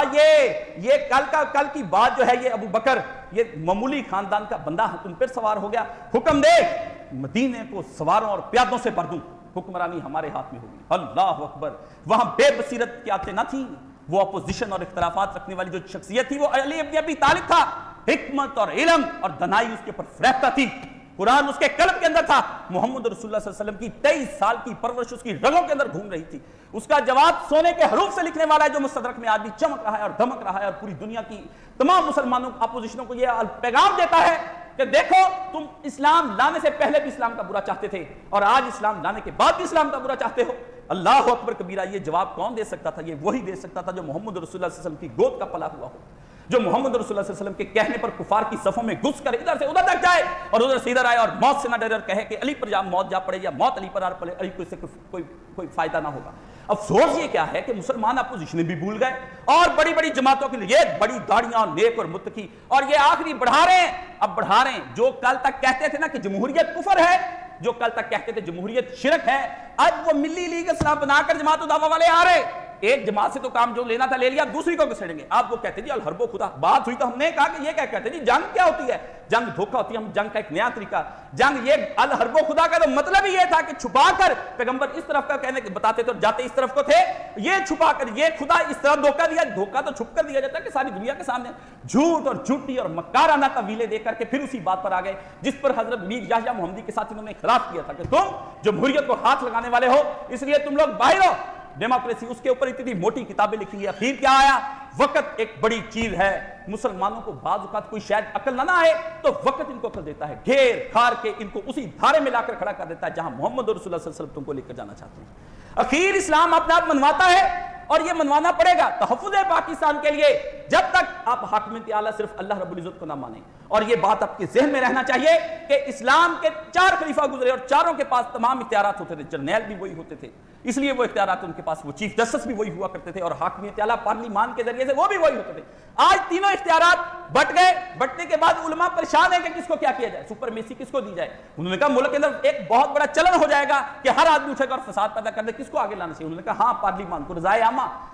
یہ کل کی بات جو ہے، یہ ابو بکر یہ معمولی خاندان کا بندہ ہے، تم پر سوار ہو گیا، حکم دے مدینے کو سواروں اور پیادوں سے بھر دوں، حکمرانی ہمارے ہاتھ میں ہوگی۔ اللہ اکبر! وہاں بے بصیرت کی آتے نہ تھیں، وہ اپوزیشن اور اختلافات رکھنے والی جو شخصیت تھی وہ علی ابن ابی طالب تھا، حکمت اور علم اور دنائی اس کے پر فریفتہ تھی، قرآن اس کے قلب کے اندر تھا، محمد رسول اللہ صلی اللہ علیہ وسلم کی 23 سال کی پرورش اس کی رگوں کے اندر گھوم رہی تھی، اس کا جواب سونے کے حروف سے لکھنے والا ہے جو مستدرک میں آج بھی چمک رہا ہے اور دھمک رہا ہے، اور پوری دنیا کی تمام مسلمانوں اپوزیشنوں کو یہ پیغام دیتا ہے کہ دیکھو تم اسلام لانے سے پہلے بھی اسلام کا برا چاہتے تھے اور آج اسلام لانے کے بعد بھی اسلام کا برا چاہتے ہو۔ اللہ اکبر کبیرہ! یہ جواب کون دے سکتا تھا؟ یہ وہی دے سکتا تھا جو محمد رسول اللہ صلی اللہ علیہ وسلم کی گود کا پلا ہوا ہو، جو محمد رسول اللہ صلی اللہ علیہ وسلم کے کہنے پر کفار کی صفوں میں گھس کر ادھر سے ادھر تک جائے اور ادھر سے ادھر آئے اور موت سے نہ ڈرے اور کہے کہ علی پر موت جا پڑے یا موت علی پر آ پڑے، علی کو اس سے کوئی فائدہ نہ ہوگا۔ افسوس یہ کیا ہے کہ مسلمان اپوزیشن بھی بھول گئے اور بڑی بڑی جماعتوں کے لیے بڑی داڑیاں اور نیک اور متقی، اور یہ آخری بڑھا رہے ہیں، اب بڑھا رہے ہیں۔ جو کل تک کہتے تھے نا کہ جمہوریت کفر ہے، جو کل تک کہتے تھے جمہوریت شرک ہے، اب وہ ملی لیگ اسلام بنا کر جماعت الدعوہ والے آ رہے، ایک جماعت سے تو کام جو لینا تھا لے لیا، دوسری کو گھسیڑیں گے۔ آپ وہ کہتے جی الحرب و خدا، بات ہوئی تو ہم نے کہا کہ یہ کیا کہتے جی جنگ کیا ہوتی ہے؟ جنگ دھوکہ ہوتی ہے، ہم جنگ کا ایک نیا طریقہ، جنگ یہ الحرب و خدا کا تو مطلب ہی یہ تھا کہ چھپا کر پیغمبر اس طرف کا کہنے بتاتے تھے اور جاتے اس طرف کو تھے، یہ چھپا کر یہ خدا اس طرح دھوکہ دیا، دھوکہ تو چھپ کر دیا جاتا ہے کہ ساری دنیا کے سامنے جھوٹ اور جھوٹی اور مکارانہ تعویلیں دے کر کے پھر اسی بات پر آ گئے جس پر حضرت میر یحییٰ محمدی کے ساتھ انہوں نے اختلاف کیا تھا کہ تم جمہوریت کو ہاتھ لگانے والے ہو اس لیے تم لوگ باہر ہو، ڈیموکریسی، اس کے اوپر اتنی موٹی کتابیں لکھی ہیں۔ اخیر کیا آیا؟ وقت ایک بڑی چیز ہے، مسلمانوں کو بعض اوقات کوئی شاید عقل نہ آئے تو وقت ان کو عقل دیتا ہے، گھیر کھار کے ان کو اسی دھارے میں لا کر کھڑا کر دیتا ہے جہاں محمد رسول اللہ صلی اللہ علیہ وسلم تم کو لے کر جانا چاہتے ہیں۔ اخیر اسلام اپنے آپ منواتا ہے اور یہ منوانا پڑے گا تحفظ پاکستان کے لیے، جب تک آپ حاکمیت اعلیٰ صرف اللہ رب العزت کو نہ مانیں۔ اور یہ بات آپ کے ذہن میں رہنا چاہیے کہ اسلام کے 4 خلیفہ گزرے اور چاروں کے پاس تمام اختیارات ہوتے تھے، جرنیل بھی وہی ہوتے تھے، اس لیے وہ اختیارات ان کے پاس، وہ چیف جسٹس بھی وہی ہوا کرتے تھے اور حاکمیت اعلیٰ پارلیمان کے ذریعے سے وہ بھی وہی ہوتے تھے۔ آج تینوں اختیارات بٹ گئے، بٹنے کے بعد علماء پریشان ہیں کہ کس کو کیا کیا جائے، سپرمیسی کس کو دی جائے۔ انہوں نے کہا ملک کے اندر ایک بہت بڑا چلن ہو جائے گا کہ ہر آدمی اٹھے گا اور فساد پیدا کر دے، کس کو آگے لانا چاہیے؟ انہوں نے کہا ہاں پارلیمان کو، رضائے عامہ،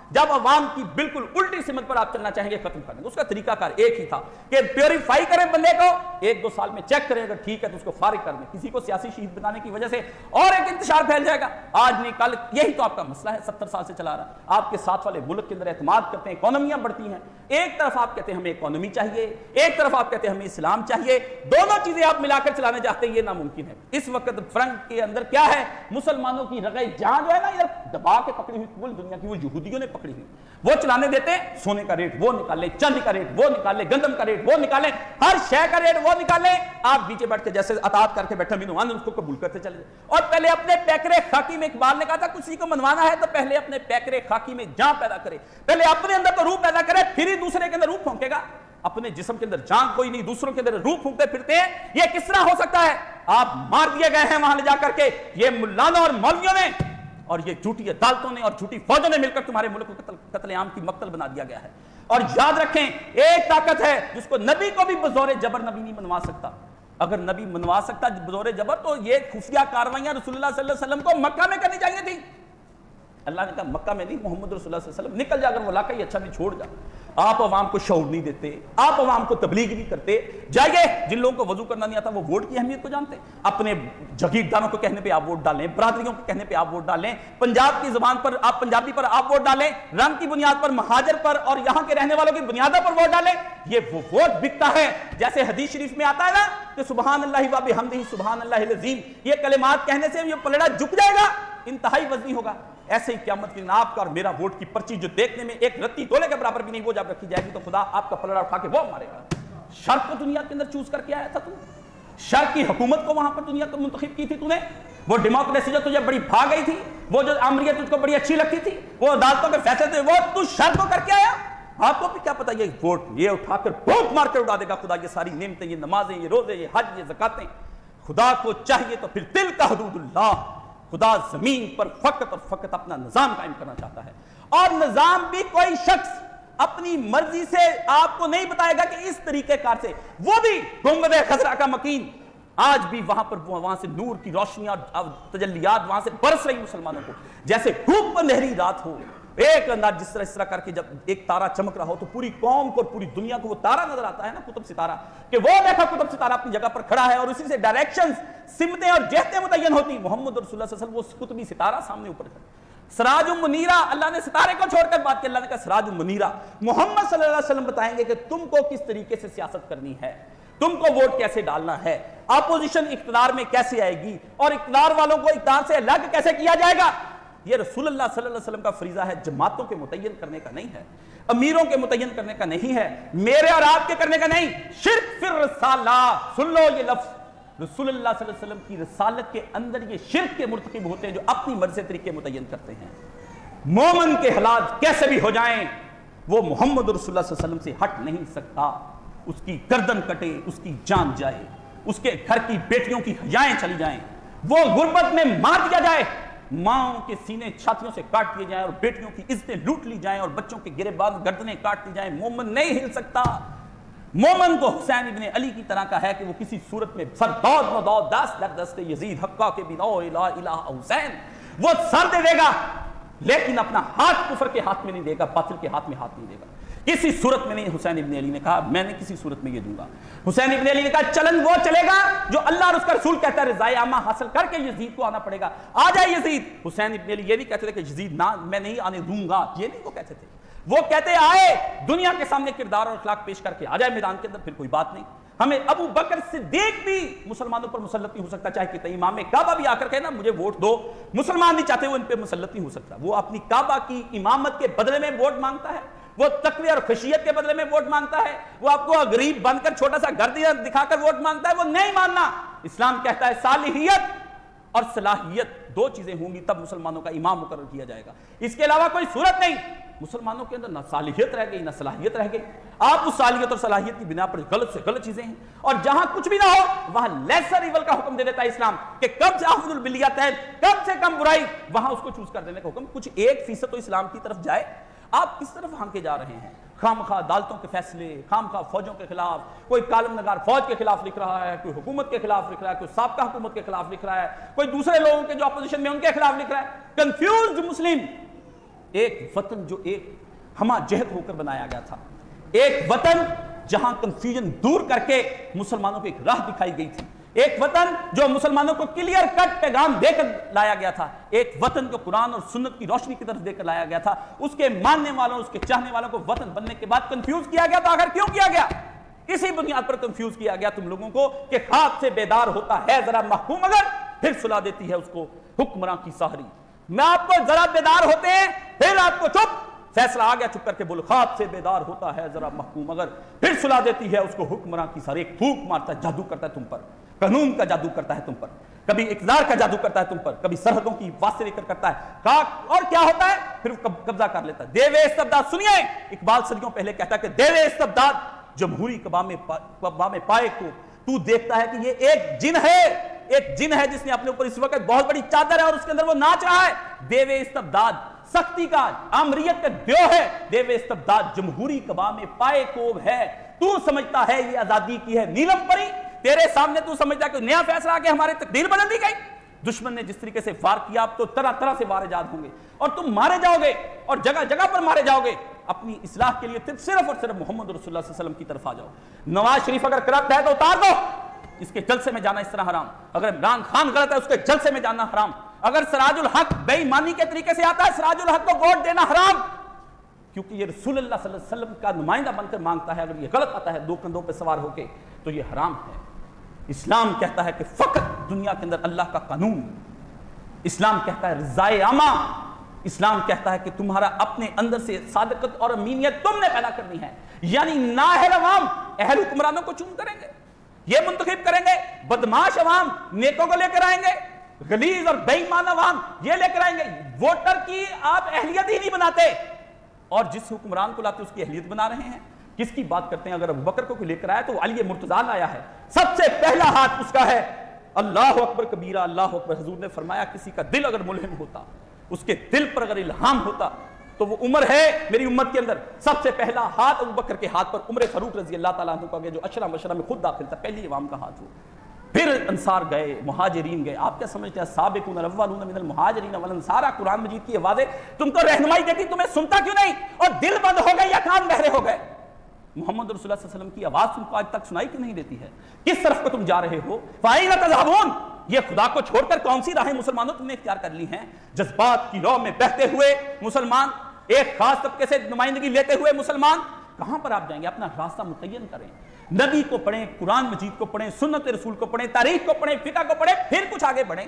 جب عوام کی بالکل الٹی سمت پر آپ چلنا چاہیں گے ختم کریں گے. اس کا طریقہ کار ایک ہی تھا کہ پیوریفائی کریں بندے کو, 1-2 سال میں چیک کریں, اگر ٹھیک ہے تو اس کو فارغ کر دیں. کسی کو سیاسی شہید بنانے کی وجہ سے اور ایک انتشار پھیل جائے گا, آج نہیں کل. یہی تو آپ کا مسئلہ ہے, 70 سال سے چلا رہا. آپ کے ساتھ والے ملک کے اندر اعتماد کرتے ہیں, اکانومیاں بڑھتی ہیں. ایک طرف آپ کہتے ہیں ہمیں اکانومی چاہیے, ایک طرف آپ کہتے ہیں ہمیں اسلام چاہیے. دونوں چیزیں آپ ملا کر چلانے چاہتے ہیں, یہ ناممکن ہے. اس وقت فرنگ کے اندر کیا ہے, مسلمانوں کی رگے جہاں جو ہے نا ادھر دبا کے پکڑی ہوئی پوری دنیا کی وہ یہودیوں نے پکڑی ہوئی, وہ چلانے دیتے ہیں. سونے کا ریٹ وہ نکالے, چاندی کا ریٹ وہ نکالے, گندم کا ریٹ وہ نکالے, ہر شے کا ریٹ وہ نکالے. آپ نیچے بیٹھ کے جیسے اطاعت کر کے بیٹھے مینوان اس کو قبول کرتے چلے جائیں. اور پہلے اپنے پیکرے خاکی میں, اقبال نے کہا تھا کسی کو منوانا ہے تو پہلے اپنے پیکرے خاکی میں جان پیدا کرے, پہلے اپنے اندر تو روح پیدا کرے, پھر ہی دوسرے کے اندر روح پھونکے گا. اپنے جسم کے اندر جان کوئی نہیں, دوسروں کے اندر روح پھونکتے پھرتے ہیں. یہ کس طرح ہو سکتا ہے؟ آپ مار دیے گئے ہیں وہاں لے جا کر کے. یہ ملانوں اور مولویوں نے اور یہ جھوٹی عدالتوں نے اور جھوٹی فوجوں نے مل کر تمہارے ملک کو قتل عام کی مقتل بنا دیا گیا ہے. اور یاد رکھیں ایک طاقت ہے جس کو نبی کو بھی بزور جبر نبی نہیں منوا سکتا. اگر نبی منوا سکتا بزور جبر تو یہ خفیہ کاروائیاں رسول اللہ صلی اللہ علیہ وسلم کو مکہ میں کرنی چاہیے تھی. اللہ نے کہا مکہ میں نہیں, محمد رسول اللہ صلی اللہ علیہ وسلم نکل جا, اگر وہ علاقہ ہی اچھا نہیں چھوڑ جا. آپ عوام کو شعور نہیں دیتے, آپ عوام کو تبلیغ نہیں کرتے. جائیے جن لوگوں کو وضو کرنا نہیں آتا وہ ووٹ کی اہمیت کو جانتے ہیں, اپنے جگیرداروں کو کہنے پہ آپ ووٹ ڈالیں, برادریوں کو کہنے پہ آپ ووٹ ڈالیں, پنجاب کی زبان پر آپ پنجابی پر آپ ووٹ ڈالیں, رنگ کی بنیاد پر, مہاجر پر اور یہاں کے رہنے والوں کی بنیادوں پر ووٹ ڈالیں. یہ وہ ووٹ بکتا ہے جیسے حدیث شریف میں آتا ہے نا کہ سبحان اللہ و بحمدہ سبحان اللہ العظیم. یہ کلمات کہنے سے یہ پلڑا جھک جائے گا, انتہائی وزنی ہوگا. ایسے ہی قیامت کے دن آپ کا اور میرا ووٹ کی پرچی جو دیکھنے میں ایک رتی تولے کے برابر بھی نہیں, وہ جب رکھی جائے گی تو خدا آپ کا پلڑا اٹھا کے وہ مارے گا. شرق کو دنیا کے اندر چوز کر کے آیا تھا تو, شرق کی حکومت کو وہاں پر دنیا کو منتخب کی تھی تو نے, وہ ڈیموکریسی جو تجھے بڑی بھا گئی تھی, وہ جو امریت تجھ کو بڑی اچھی لگتی تھی, وہ عدالتوں کے فیصلے تھے, وہ تو شرق کو کر کے آیا. آپ کو بھی کیا پتا یہ ووٹ یہ اٹھا کر بھوک مار کر اڑا دے گا خدا. یہ ساری نعمتیں, یہ نمازیں, یہ روزے, یہ حج, یہ زکاتیں, خدا کو چاہیے تو پھر دل کا حدود اللہ. خدا زمین پر فقط اور فقط اپنا نظام قائم کرنا چاہتا ہے, اور نظام بھی کوئی شخص اپنی مرضی سے آپ کو نہیں بتائے گا کہ اس طریقے کار سے. وہ بھی گنبد خضرا کا مکین, آج بھی وہاں پر وہاں سے نور کی روشنیاں اور تجلیات وہاں سے برس رہی مسلمانوں کو, جیسے دھوپ اندھیری رات ہو. ایک انداز جس طرح کر کے جب ایک تارا چمک رہا ہو تو پوری قوم کو اور پوری دنیا کو وہ تارا نظر آتا ہے نا, قطب ستارہ, کہ وہ دیکھا قطب ستارہ اپنی جگہ پر کھڑا ہے اور اسی سے ڈائریکشنز, سمتیں اور جہتیں متعین ہوتی. محمد رسول اللہ صلی اللہ علیہ وسلم وہ قطبی ستارہ سامنے اوپر ہے, سراج منیرہ. اللہ نے ستارے کو چھوڑ کر بات کی, اللہ نے کہا سراج منیرہ. محمد صلی اللہ علیہ وسلم بتائیں گے کہ تم کو کس طریقے سے سیاست کرنی ہے, تم کو ووٹ کیسے ڈالنا ہے, اپوزیشن اقتدار میں کیسے آئے گی, اور اقتدار والوں کو اقتدار سے الگ کیسے کیا جائے گا. یہ رسول اللہ صلی اللہ علیہ وسلم کا فریضہ ہے, جماعتوں کے متعین کرنے کا نہیں ہے, امیروں کے متعین کرنے کا نہیں ہے, میرے اور آپ کے کرنے کا نہیں. شرک فی الرسالہ, سن لو یہ لفظ, رسول اللہ صلی اللہ علیہ وسلم کی رسالت کے اندر یہ شرک کے مرتکب ہوتے ہیں جو اپنی مرضی سے طریقے متعین کرتے ہیں. مومن کے حالات کیسے بھی ہو جائیں وہ محمد رسول اللہ صلی اللہ علیہ وسلم سے ہٹ نہیں سکتا. اس کی گردن کٹے, اس کی جان جائے, اس کے گھر کی بیٹیوں کی حیائیں چلی جائیں, وہ غربت میں مار دیا جائے, ماؤں کے سینے چھاتیوں سے کاٹ دیے جائیں اور بیٹیوں کی عزتیں لوٹ لی جائیں اور بچوں کے گریبان گردنیں کاٹ دی جائیں, مومن نہیں ہل سکتا. مومن کو حسین ابن علی کی طرح کا ہے کہ وہ کسی صورت میں سر دود و دود دست در دست یزید حقا کے بنا الہ الہ حسین, وہ سر دے دے گا لیکن اپنا ہاتھ کفر کے ہاتھ میں نہیں دے گا, باطل کے ہاتھ میں ہاتھ نہیں دے گا, کسی صورت میں نہیں. حسین ابن علی نے کہا میں نے کسی صورت میں یہ دوں گا. حسین ابن علی نے کہا چلن وہ چلے گا جو اللہ اور اس کا رسول کہتا ہے, رضائے عامہ حاصل کر کے یزید کو آنا پڑے گا. آ جائے یزید. حسین ابن علی یہ نہیں کہتے تھے کہ یزید نہ میں نہیں آنے دوں گا, یہ نہیں وہ کہتے تھے, وہ کہتے آئے دنیا کے سامنے کردار اور اخلاق پیش کر کے آ جائے میدان کے اندر, پھر کوئی بات نہیں. ہمیں ابو بکر صدیق بھی مسلمانوں پر مسلط نہیں ہو سکتا, چاہے کتنے امام کعبہ بھی آ کر کہے نا مجھے ووٹ دو, مسلمان نہیں چاہتے وہ ان پہ مسلط نہیں ہو سکتا. وہ اپنی کعبہ کی امامت کے بدلے میں ووٹ مانگتا ہے, وہ تقوی اور خشیت کے بدلے میں ووٹ مانگتا ہے, وہ آپ کو غریب بن کر چھوٹا سا گھر دکھا کر ووٹ مانگتا ہے, وہ نہیں ماننا. اسلام کہتا ہے صالحیت اور صلاحیت دو چیزیں ہوں گی تب مسلمانوں کا امام مقرر کیا جائے گا, اس کے علاوہ کوئی صورت نہیں. مسلمانوں کے اندر نہ صالحیت رہ گئی نہ صلاحیت رہ گئی. آپ اس صالحیت اور صلاحیت کی بنا پر غلط سے غلط چیزیں ہیں, اور جہاں کچھ بھی نہ ہو وہاں لیسر ایول کا حکم دے دیتا ہے اسلام کہ کم سے افضل البلیات ہے, کم سے کم برائی, وہاں اس کو چوز کر دینے کا حکم. کچھ 1% تو اسلام کی طرف جائے. آپ کس طرف ہانکے جا رہے ہیں؟ خامخواہ عدالتوں کے فیصلے, خامخواہ فوجوں کے خلاف, کوئی کالم نگار فوج کے خلاف لکھ رہا ہے, کوئی حکومت کے خلاف لکھ رہا ہے, کوئی سابقہ حکومت کے خلاف لکھ رہا ہے, کوئی دوسرے لوگوں کے جو اپوزیشن میں ان کے خلاف لکھ رہا ہے. کنفیوزڈ مسلم, ایک وطن جو ایک ہمہ جہت ہو کر بنایا گیا تھا، ایک وطن جہاں کنفیوژن دور کر کے مسلمانوں کو ایک راہ دکھائی گئی تھی، ایک وطن جو مسلمانوں کو کلیئر کٹ پیغام دے کر لایا گیا تھا، ایک وطن کو قرآن اور سنت کی روشنی کی طرف دے کر لایا گیا تھا، اس کے ماننے والوں، اس کے چاہنے والوں کو وطن بننے کے بعد کنفیوز کیا گیا، تو آخر کیوں کیا گیا؟ اسی بنیاد پر کنفیوز کیا گیا تم لوگوں کو کہ خواب سے بیدار ہوتا ہے ذرا محکوم اگر، پھر سلا دیتی ہے اس کو حکمراں کی سحری۔ میں آپ کو ذرا بیدار ہوتے ہیں، پھر آپ کو چپ، فیصلہ آ گیا، چپ کر کے بولو، خواب سے بیدار ہوتا ہے ذرا محکوم اگر، پھر سلا دیتی ہے اس کو حکمراں کی سحری۔ ایک پھونک مارتا ہے، جادو کرتا ہے تم پر، قانون کا جادو کرتا ہے تم پر، کبھی اقتدار کا جادو کرتا ہے تم پر، کبھی سرحدوں کی واسطے لے کر کرتا ہے، اور کیا ہوتا ہے؟ پھر قبضہ کر لیتا ہے۔ دیوے استبداد، سنیے اقبال صدیوں پہلے کہتا ہے کہ دیوے استبداد جمہوری قبا میں پائے کو تو دیکھتا ہے کہ یہ ایک جن ہے، ایک جن ہے جس نے اپنے اوپر اس وقت بہت بڑی چادر ہے اور اس کے اندر وہ ناچ رہا ہے۔ دیوے استبداد سختی کا، آمریت کا دیو ہے، دیوے استبداد جمہوری قبا میں پائے کوب ہے، تو سمجھتا ہے یہ آزادی کی ہے نیلم پری، تیرے سامنے تو سمجھتا ہے کہ نیا فیصلہ آگے ہمارے تقدیر بدل دی گئی۔ دشمن نے جس طریقے سے وار کیا، اب تو طرح طرح سے وار ایجاد ہوں گے اور تم مارے جاؤ گے اور جگہ جگہ پر مارے جاؤ گے۔ اپنی اصلاح کے لیے صرف اور صرف محمد رسول اللہ صلی اللہ علیہ وسلم کی طرف آ جاؤ۔ نواز شریف اگر کرپٹ ہے تو اتار دو، اس کے جلسے میں جانا اس طرح حرام۔ اگر عمران خان غلط ہے اس کے جلسے میں جانا حرام۔ اگر سراج الحق بے ایمانی کے طریقے سے آتا ہے، سراج الحق کو ووٹ دینا حرام، کیونکہ یہ رسول اللہ صلی اللہ علیہ وسلم کا نمائندہ بن کر مانگتا ہے۔ اگر یہ غلط آتا ہے دو کندھوں پہ سوار ہو کے تو یہ حرام ہے۔ اسلام کہتا ہے کہ فقط دنیا کے اندر اللہ کا قانون، اسلام کہتا ہے رضائے عامہ، اسلام کہتا ہے کہ تمہارا اپنے اندر سے صادقت اور امینیت تم نے پیدا کرنی ہے، یعنی نااہل عوام اہل حکمرانوں کو چون کریں گے، یہ منتخب کریں گے، بدماش عوام نیکوں کو لے کر آئیں گے، غلیظ اور بے ایمان عوام یہ لے کر آئیں گے۔ ووٹر کی آپ اہلیت ہی نہیں بناتے، اور جس حکمران کو لاتے اس کی اہلیت بنا رہے ہیں۔ کس کی بات کرتے ہیں؟ اگر ابو بکر کو کوئی لے کر آیا تو علی مرتضیٰ لایا ہے، سب سے پہلا ہاتھ اس کا ہے۔ اللہ اکبر کبیرہ، اللہ اکبر۔ حضور نے فرمایا کسی کا دل اگر ملہم ہوتا، اس کے دل پر اگر الہام ہوتا تو وہ عمر ہے میری امت کے اندر، سب سے پہلا ہاتھ ابو بکر کے ہاتھ پر عمر فاروق رضی اللہ تعالیٰ عنہ کا گیا، جو اشرا مشرا میں خود داخل تھا، پہلی عوام کا ہاتھ ہو۔ پھر انصار گئے، مہاجرین گئے۔ آپ کیا سمجھتے ہیں سابقون الاولون من المہاجرین والانصار، قرآن مجید کی آوازیں تم کو رہنمائی دیتی، تمہیں سنتا کیوں نہیں؟ اور دل بند ہو گئے یا کان بہرے ہو گئے؟ محمد رسول اللہ صلی اللہ علیہ وسلم کی آواز تم کو آج تک سنائی کیوں نہیں دیتی ہے؟ کس طرف کو تم جا رہے ہو؟ فَأَيْنَ تَذْهَبُونَ، یہ خدا کو چھوڑ کر کون سی راہیں مسلمانوں تم نے اختیار کر لی ہیں؟ جذبات کی رو میں بہتے ہوئے مسلمان، ایک خاص طبقے سے نمائندگی لیتے ہوئے مسلمان کہاں پر آپ جائیں گے؟ اپنا راستہ متعین کریں، نبی کو پڑھیں، قرآن مجید کو پڑھیں، سنت رسول کو پڑھیں، تاریخ کو پڑھیں، فقہ کو پڑھیں، پھر کچھ آگے بڑھیں۔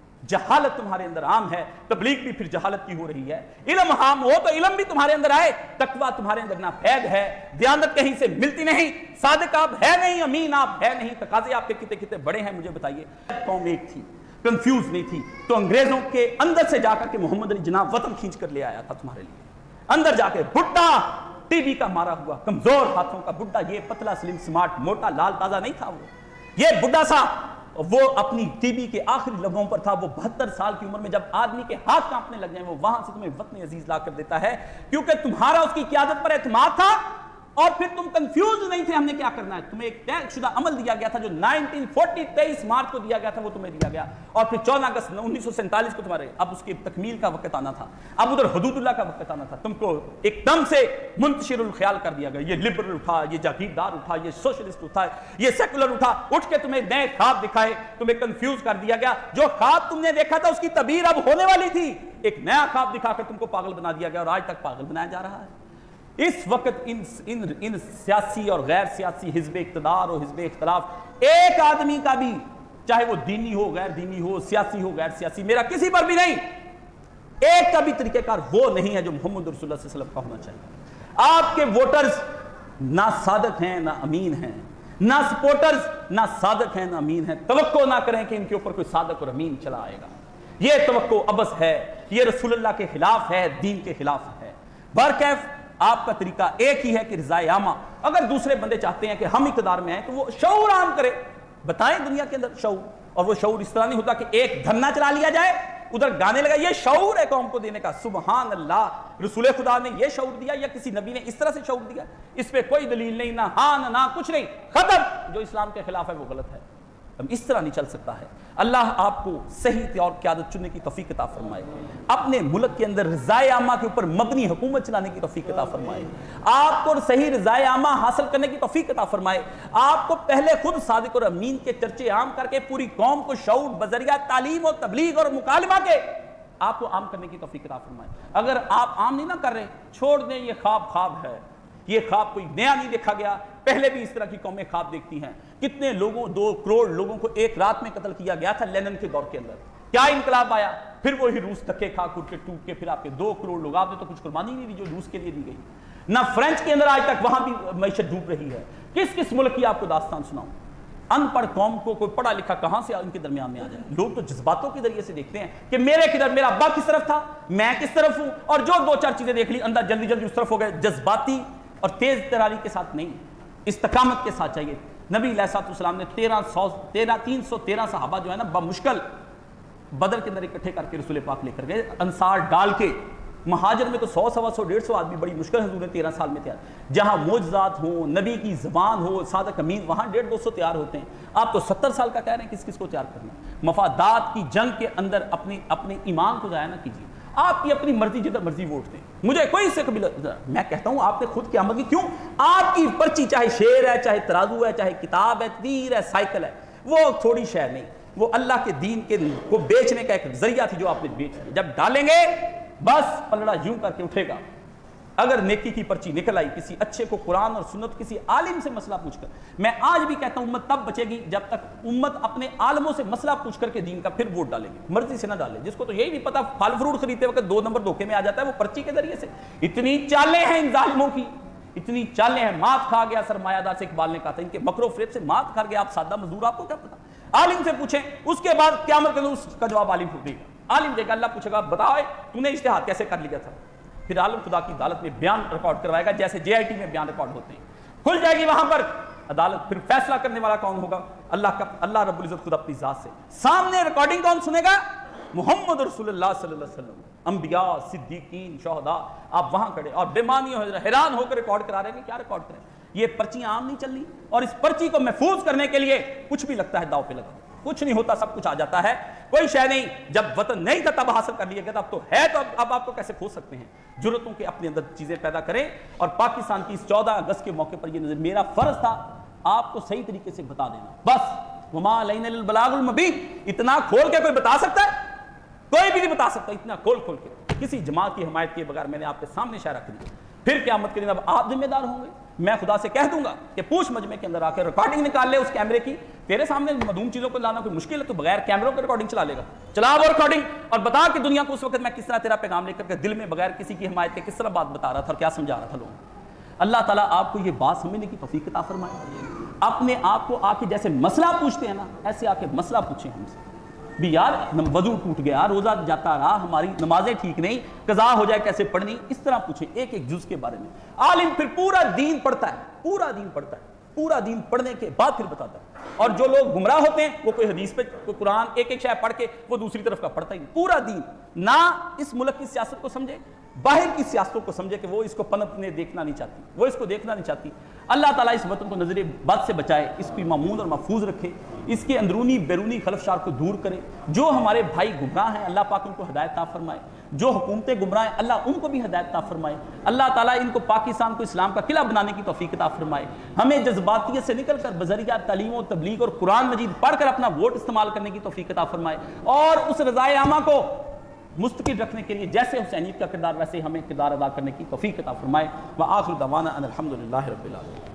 جہالت تمہارے اندر عام ہے، تبلیغ بھی پھر جہالت کی ہو رہی ہے۔ علم عام ہو تو علم بھی تمہارے اندر آئے، تقویٰ تمہارے اندر ناپید ہے، دیانت کہیں سے ملتی نہیں، صادق آپ ہے نہیں، امین آپ ہے نہیں، تقاضے آپ کے کتنے کتنے بڑے ہیں مجھے بتائیے۔ قوم ایک تھی، کنفیوز نہیں تھی، تو انگریزوں کے اندر سے جا کر کے محمد علی جناب وطن کھینچ کر لے آیا تھا تمہارے لیے۔ اندر جا کے بڈھا، ٹی بی کا مارا ہوا، کمزور ہاتھوں کا بڈھا، یہ پتلا سلیم سمارٹ موٹا لال تازہ نہیں تھا وہ، یہ بڈھا سا، وہ اپنی ٹی بی کے آخری لمحوں پر تھا۔ وہ 72 سال کی عمر میں جب آدمی کے ہاتھ کانپنے لگ جائیں، وہ وہاں سے تمہیں وطن عزیز لا کر دیتا ہے، کیونکہ تمہارا اس کی قیادت پر اعتماد تھا، اور پھر تم کنفیوز نہیں تھے ہم نے کیا کرنا ہے۔ تمہیں ایک طے شدہ عمل دیا گیا تھا جو 23 مارچ کو دیا گیا تھا، وہ تمہیں دیا گیا، اور پھر 14 اگست 1947 کو تمہارے اب اس کی تکمیل کا وقت آنا تھا، اب ادھر حدود اللہ کا وقت آنا تھا۔ تم کو ایک دم سے منتشر الخیال کر دیا گیا، یہ لبرل اٹھا، یہ جاگیردار اٹھا، یہ سوشلسٹ اٹھا، یہ سیکولر اٹھا، اٹھ کے تمہیں نئے خواب دکھائے، تمہیں کنفیوز کر دیا گیا۔ جو خواب تم نے دیکھا تھا اس کی تعبیر اب ہونے والی تھی، ایک نیا خواب دکھا کر تم کو پاگل بنا دیا گیا، اور آج تک پاگل بنایا جا رہا ہے۔ اس وقت ان سیاسی اور غیر سیاسی حزب اقتدار اور حزب اختلاف، ایک آدمی کا بھی، چاہے وہ دینی ہو، غیر دینی ہو، سیاسی ہو، غیر سیاسی، میرا کسی پر بھی نہیں، ایک کا بھی طریقہ کار وہ نہیں ہے جو محمد رسول اللہ صلی اللہ علیہ وسلم کا ہونا چاہیے۔ آپ کے ووٹرز نہ صادق ہیں نہ امین ہیں، نہ سپورٹرز نہ صادق ہیں نہ امین ہیں۔ توقع نہ کریں کہ ان کے اوپر کوئی صادق اور امین چلا آئے گا، یہ توقع عبث ہے، یہ رسول اللہ کے خلاف ہے، دین کے خلاف ہے۔ برکیف آپ کا طریقہ ایک ہی ہے کہ رضائے عامہ، اگر دوسرے بندے چاہتے ہیں کہ ہم اقتدار میں ہیں تو وہ شعور عام کرے، بتائیں دنیا کے اندر شعور، اور وہ شعور اس طرح نہیں ہوتا کہ ایک دھرنا چلا لیا جائے، ادھر گانے لگا، یہ شعور ہے قوم کو دینے کا۔ سبحان اللہ، رسول خدا نے یہ شعور دیا یا کسی نبی نے اس طرح سے شعور دیا؟ اس پہ کوئی دلیل نہیں، نہ ہاں نہ کچھ نہیں، ختم۔ جو اسلام کے خلاف ہے وہ غلط ہے۔ اس طرح نہیں چل سکتا ہے۔ اللہ آپ کو صحیح اور قیادت چننے کی توفیق عطا فرمائے، اپنے ملک کے اندر رضائے عامہ کے اوپر مبنی حکومت چلانے کی توفیق عطا فرمائے، آپ کو صحیح رضائے عامہ حاصل کرنے کی توفیق عطا فرمائے، آپ کو پہلے خود صادق اور امین کے چرچے عام کر کے پوری قوم کو شعور بذریعہ تعلیم اور تبلیغ اور مکالمہ کے آپ کو عام کرنے کی توفیق عطا فرمائے۔ اگر آپ عام نہیں نہ کر رہے، چھوڑ دیں، یہ خواب ہے، یہ خواب کوئی نیا نہیں دیکھا گیا، پہلے بھی اس طرح کی قومیں خواب دیکھتی ہیں۔ کتنے لوگوں 2 کروڑ لوگوں کو ایک رات میں قتل کیا گیا تھا لینن کے دور کے اندر، کیا انقلاب آیا؟ پھر وہی روس دھکے کھا کر کے ٹوٹ کے پھر آپ کے 2 کروڑ لوگ، آپ نے تو کچھ قربانی نہیں دی جو روس کے لیے دی گئی، نہ فرینچ کے اندر آج تک وہاں بھی معیشت ڈوب رہی ہے۔ کس ملک کی آپ کو داستان سناؤں؟ ان پڑھ قوم کو کوئی پڑھا لکھا کہاں سے ان کے درمیان میں آ جائے؟ لوگ تو جذباتوں کے ذریعے سے دیکھتے ہیں کہ میرے کدھر، میرا ابا کس طرف تھا، میں کس طرف ہوں، اور جو 2-4 چیزیں دیکھ لی اندر جلدی جلدی اس طرف ہو گئے۔ جذباتی اور تیز تراری کے ساتھ نہیں، استقامت کے ساتھ چاہیے۔ نبی علیہ السلام نے 313 صحابہ جو ہے نا بمشکل بدر کے اندر اکٹھے کر کے رسول پاک لے کر گئے، انصار ڈال کے۔ مہاجر میں تو 100 سوا 100 150 آدمی بڑی مشکل حضور نے 13 سال میں تیار، جہاں معجزات ہوں، نبی کی زبان ہو، صادق امین، وہاں 150-200 تیار ہوتے ہیں۔ آپ تو 70 سال کا کہہ رہے ہیں، کس کو تیار کرنا؟ مفادات کی جنگ کے اندر اپنے ایمان کو ضائع نہ کیجیے۔ آپ کی اپنی مرضی جدھر مرضی ووٹ دیں، مجھے کوئی سے کبھی میں کہتا ہوں آپ نے خود قیامت کی، کیوں؟ آپ کی پرچی چاہے شیر ہے، چاہے ترازو ہے، چاہے کتاب ہے، تیر ہے، سائیکل ہے، وہ تھوڑی شے نہیں، وہ اللہ کے دین کو بیچنے کا ایک ذریعہ تھی جو آپ نے بیچ دیا۔ جب ڈالیں گے بس پلڑا یوں کر کے اٹھے گا۔ اگر نیکی کی پرچی نکل آئی، کسی اچھے کو قرآن اور سنت، کسی عالم سے مسئلہ پوچھ کر، میں آج بھی کہتا ہوں امت تب بچے گی جب تک امت اپنے عالموں سے مسئلہ پوچھ کر کے دین کا پھر ووٹ ڈالے گی، مرضی سے نہ ڈالے۔ جس کو تو یہی نہیں پتا پھل فروٹ خریدتے وقت 2 نمبر دھوکے میں آ جاتا ہے، وہ پرچی کے ذریعے سے۔ اتنی چالیں ہیں ان ظالموں کی، اتنی چالیں ہیں۔ مات کھا گیا سرمایہ دار سے اقبال نے کہا تھا، ان کے مکر و فریب سے مات کھا گیا آپ سادہ مزدور، آپ کو کیا پتا؟ عالم سے پوچھیں، اس کے بعد قیامت کے دن اس کا جواب عالم دے گا، عالم دے گا۔ اللہ پوچھے گا بتاؤ تو نے اجتہاد کیسے کر لیا تھا؟ پھر عالم خدا کی عدالت میں بیان ریکارڈ کروائے گا، جیسے JIT میں بیان ریکارڈ ہوتے ہیں، کھل جائے گی وہاں پر عدالت۔ پھر فیصلہ کرنے والا کون ہوگا؟ اللہ رب العزت خود اپنی ذات سے۔ سامنے ریکارڈنگ کون سنے گا؟ محمد رسول اللہ صلی اللہ علیہ وسلم، انبیاء، صدیقین، شہداء۔ آپ وہاں کھڑے اور بےمانی حیران ہو کر ریکارڈ کرا رہے ہیں، کیا ریکارڈ کریں؟ یہ پرچیاں عام نہیں چلنی، اور اس پرچی کو محفوظ کرنے کے لیے کچھ بھی لگتا ہے داؤ پہ لگا، کچھ نہیں ہوتا، سب کچھ آ جاتا ہے، کوئی شے نہیں۔ جب وطن نہیں تھا تب حاصل کر لیا گیا تھا، اب تو ہے، تو اب آپ کو کیسے کھو سکتے ہیں؟ جرتوں کے اپنے اندر چیزیں پیدا کریں، اور پاکستان کی اس 14 اگست کے موقع پر یہ نظر میرا فرض تھا آپ کو صحیح طریقے سے بتا دینا، بس وما علینا الا البلاغ المبین۔ اتنا کھول کے کوئی بتا سکتا ہے؟ کوئی بھی نہیں بتا سکتا، اتنا کھول کے کسی جماعت کی حمایت کیے بغیر میں نے آپ کے سامنے اشارہ کر دیا۔ پھر قیامت کے دن اب آپ ذمہ دار ہوں گے۔ میں خدا سے کہہ دوں گا کہ پوچھ مجمع کے اندر آ کے ریکارڈنگ نکال لے اس کیمرے کی، تیرے سامنے مدھوم چیزوں کو لانا کوئی مشکل ہے؟ تو بغیر کیمروں کے ریکارڈنگ چلا لے گا، چلا وہ ریکارڈنگ اور بتا کہ دنیا کو اس وقت میں کس طرح تیرا پیغام لے کر کے دل میں بغیر کسی کی حمایت کے کس طرح بات بتا رہا تھا اور کیا سمجھا رہا تھا لوگوں کو۔ اللہ تعالیٰ آپ کو یہ بات سمجھنے کی توفیق عطا فرمائے۔ اپنے آپ کو آ کے جیسے مسئلہ پوچھتے ہیں نا، ایسے آ کے مسئلہ پوچھیں ہم سے بھی، یار وضو ٹوٹ گیا، روزہ جاتا رہا، ہماری نمازیں ٹھیک نہیں، قضا ہو جائے کیسے پڑھنی، اس طرح پوچھیں ایک ایک جز کے بارے میں۔ عالم پھر پورا دین پڑھتا ہے، پورا دین پڑھتا ہے، پورا دین پڑھنے کے بعد پھر بتاتا ہے۔ اور جو لوگ گمراہ ہوتے ہیں وہ کوئی حدیث پہ، کوئی قرآن ایک شے پڑھ کے وہ دوسری طرف کا پڑھتا ہی نہیں۔ پورا دین نہ اس ملک کی سیاست کو سمجھے، باہر کی سیاستوں کو سمجھے کہ وہ اس کو پنپنے دیکھنا نہیں چاہتی، وہ اس کو دیکھنا نہیں چاہتی۔ اللہ تعالیٰ اس وطن کو نظر بد سے بچائے، اس کو مامون اور محفوظ رکھے، اس کے اندرونی بیرونی خلفشار کو دور کرے۔ جو ہمارے بھائی گمراہ ہیں اللہ پاک ان کو ہدایت عطا فرمائے، جو حکومتیں گمراہ ہیں اللہ ان کو بھی ہدایت عطا فرمائے۔ اللہ تعالیٰ ان کو پاکستان کو اسلام کا قلعہ بنانے کی توفیق عطا فرمائے۔ ہمیں جذباتیت سے نکل کر بذریعہ تعلیم و تبلیغ اور قرآن مجید پڑھ کر اپنا ووٹ استعمال کرنے کی توفیق عطا فرمائے، اور اس رضائے عامہ کو مستقل رکھنے کے لیے جیسے حسینیت کا کردار ویسے ہمیں کردار ادا کرنے کی توفیق عطا فرمائے۔ وآخر دعوانا ان الحمد للہ رب العالمین۔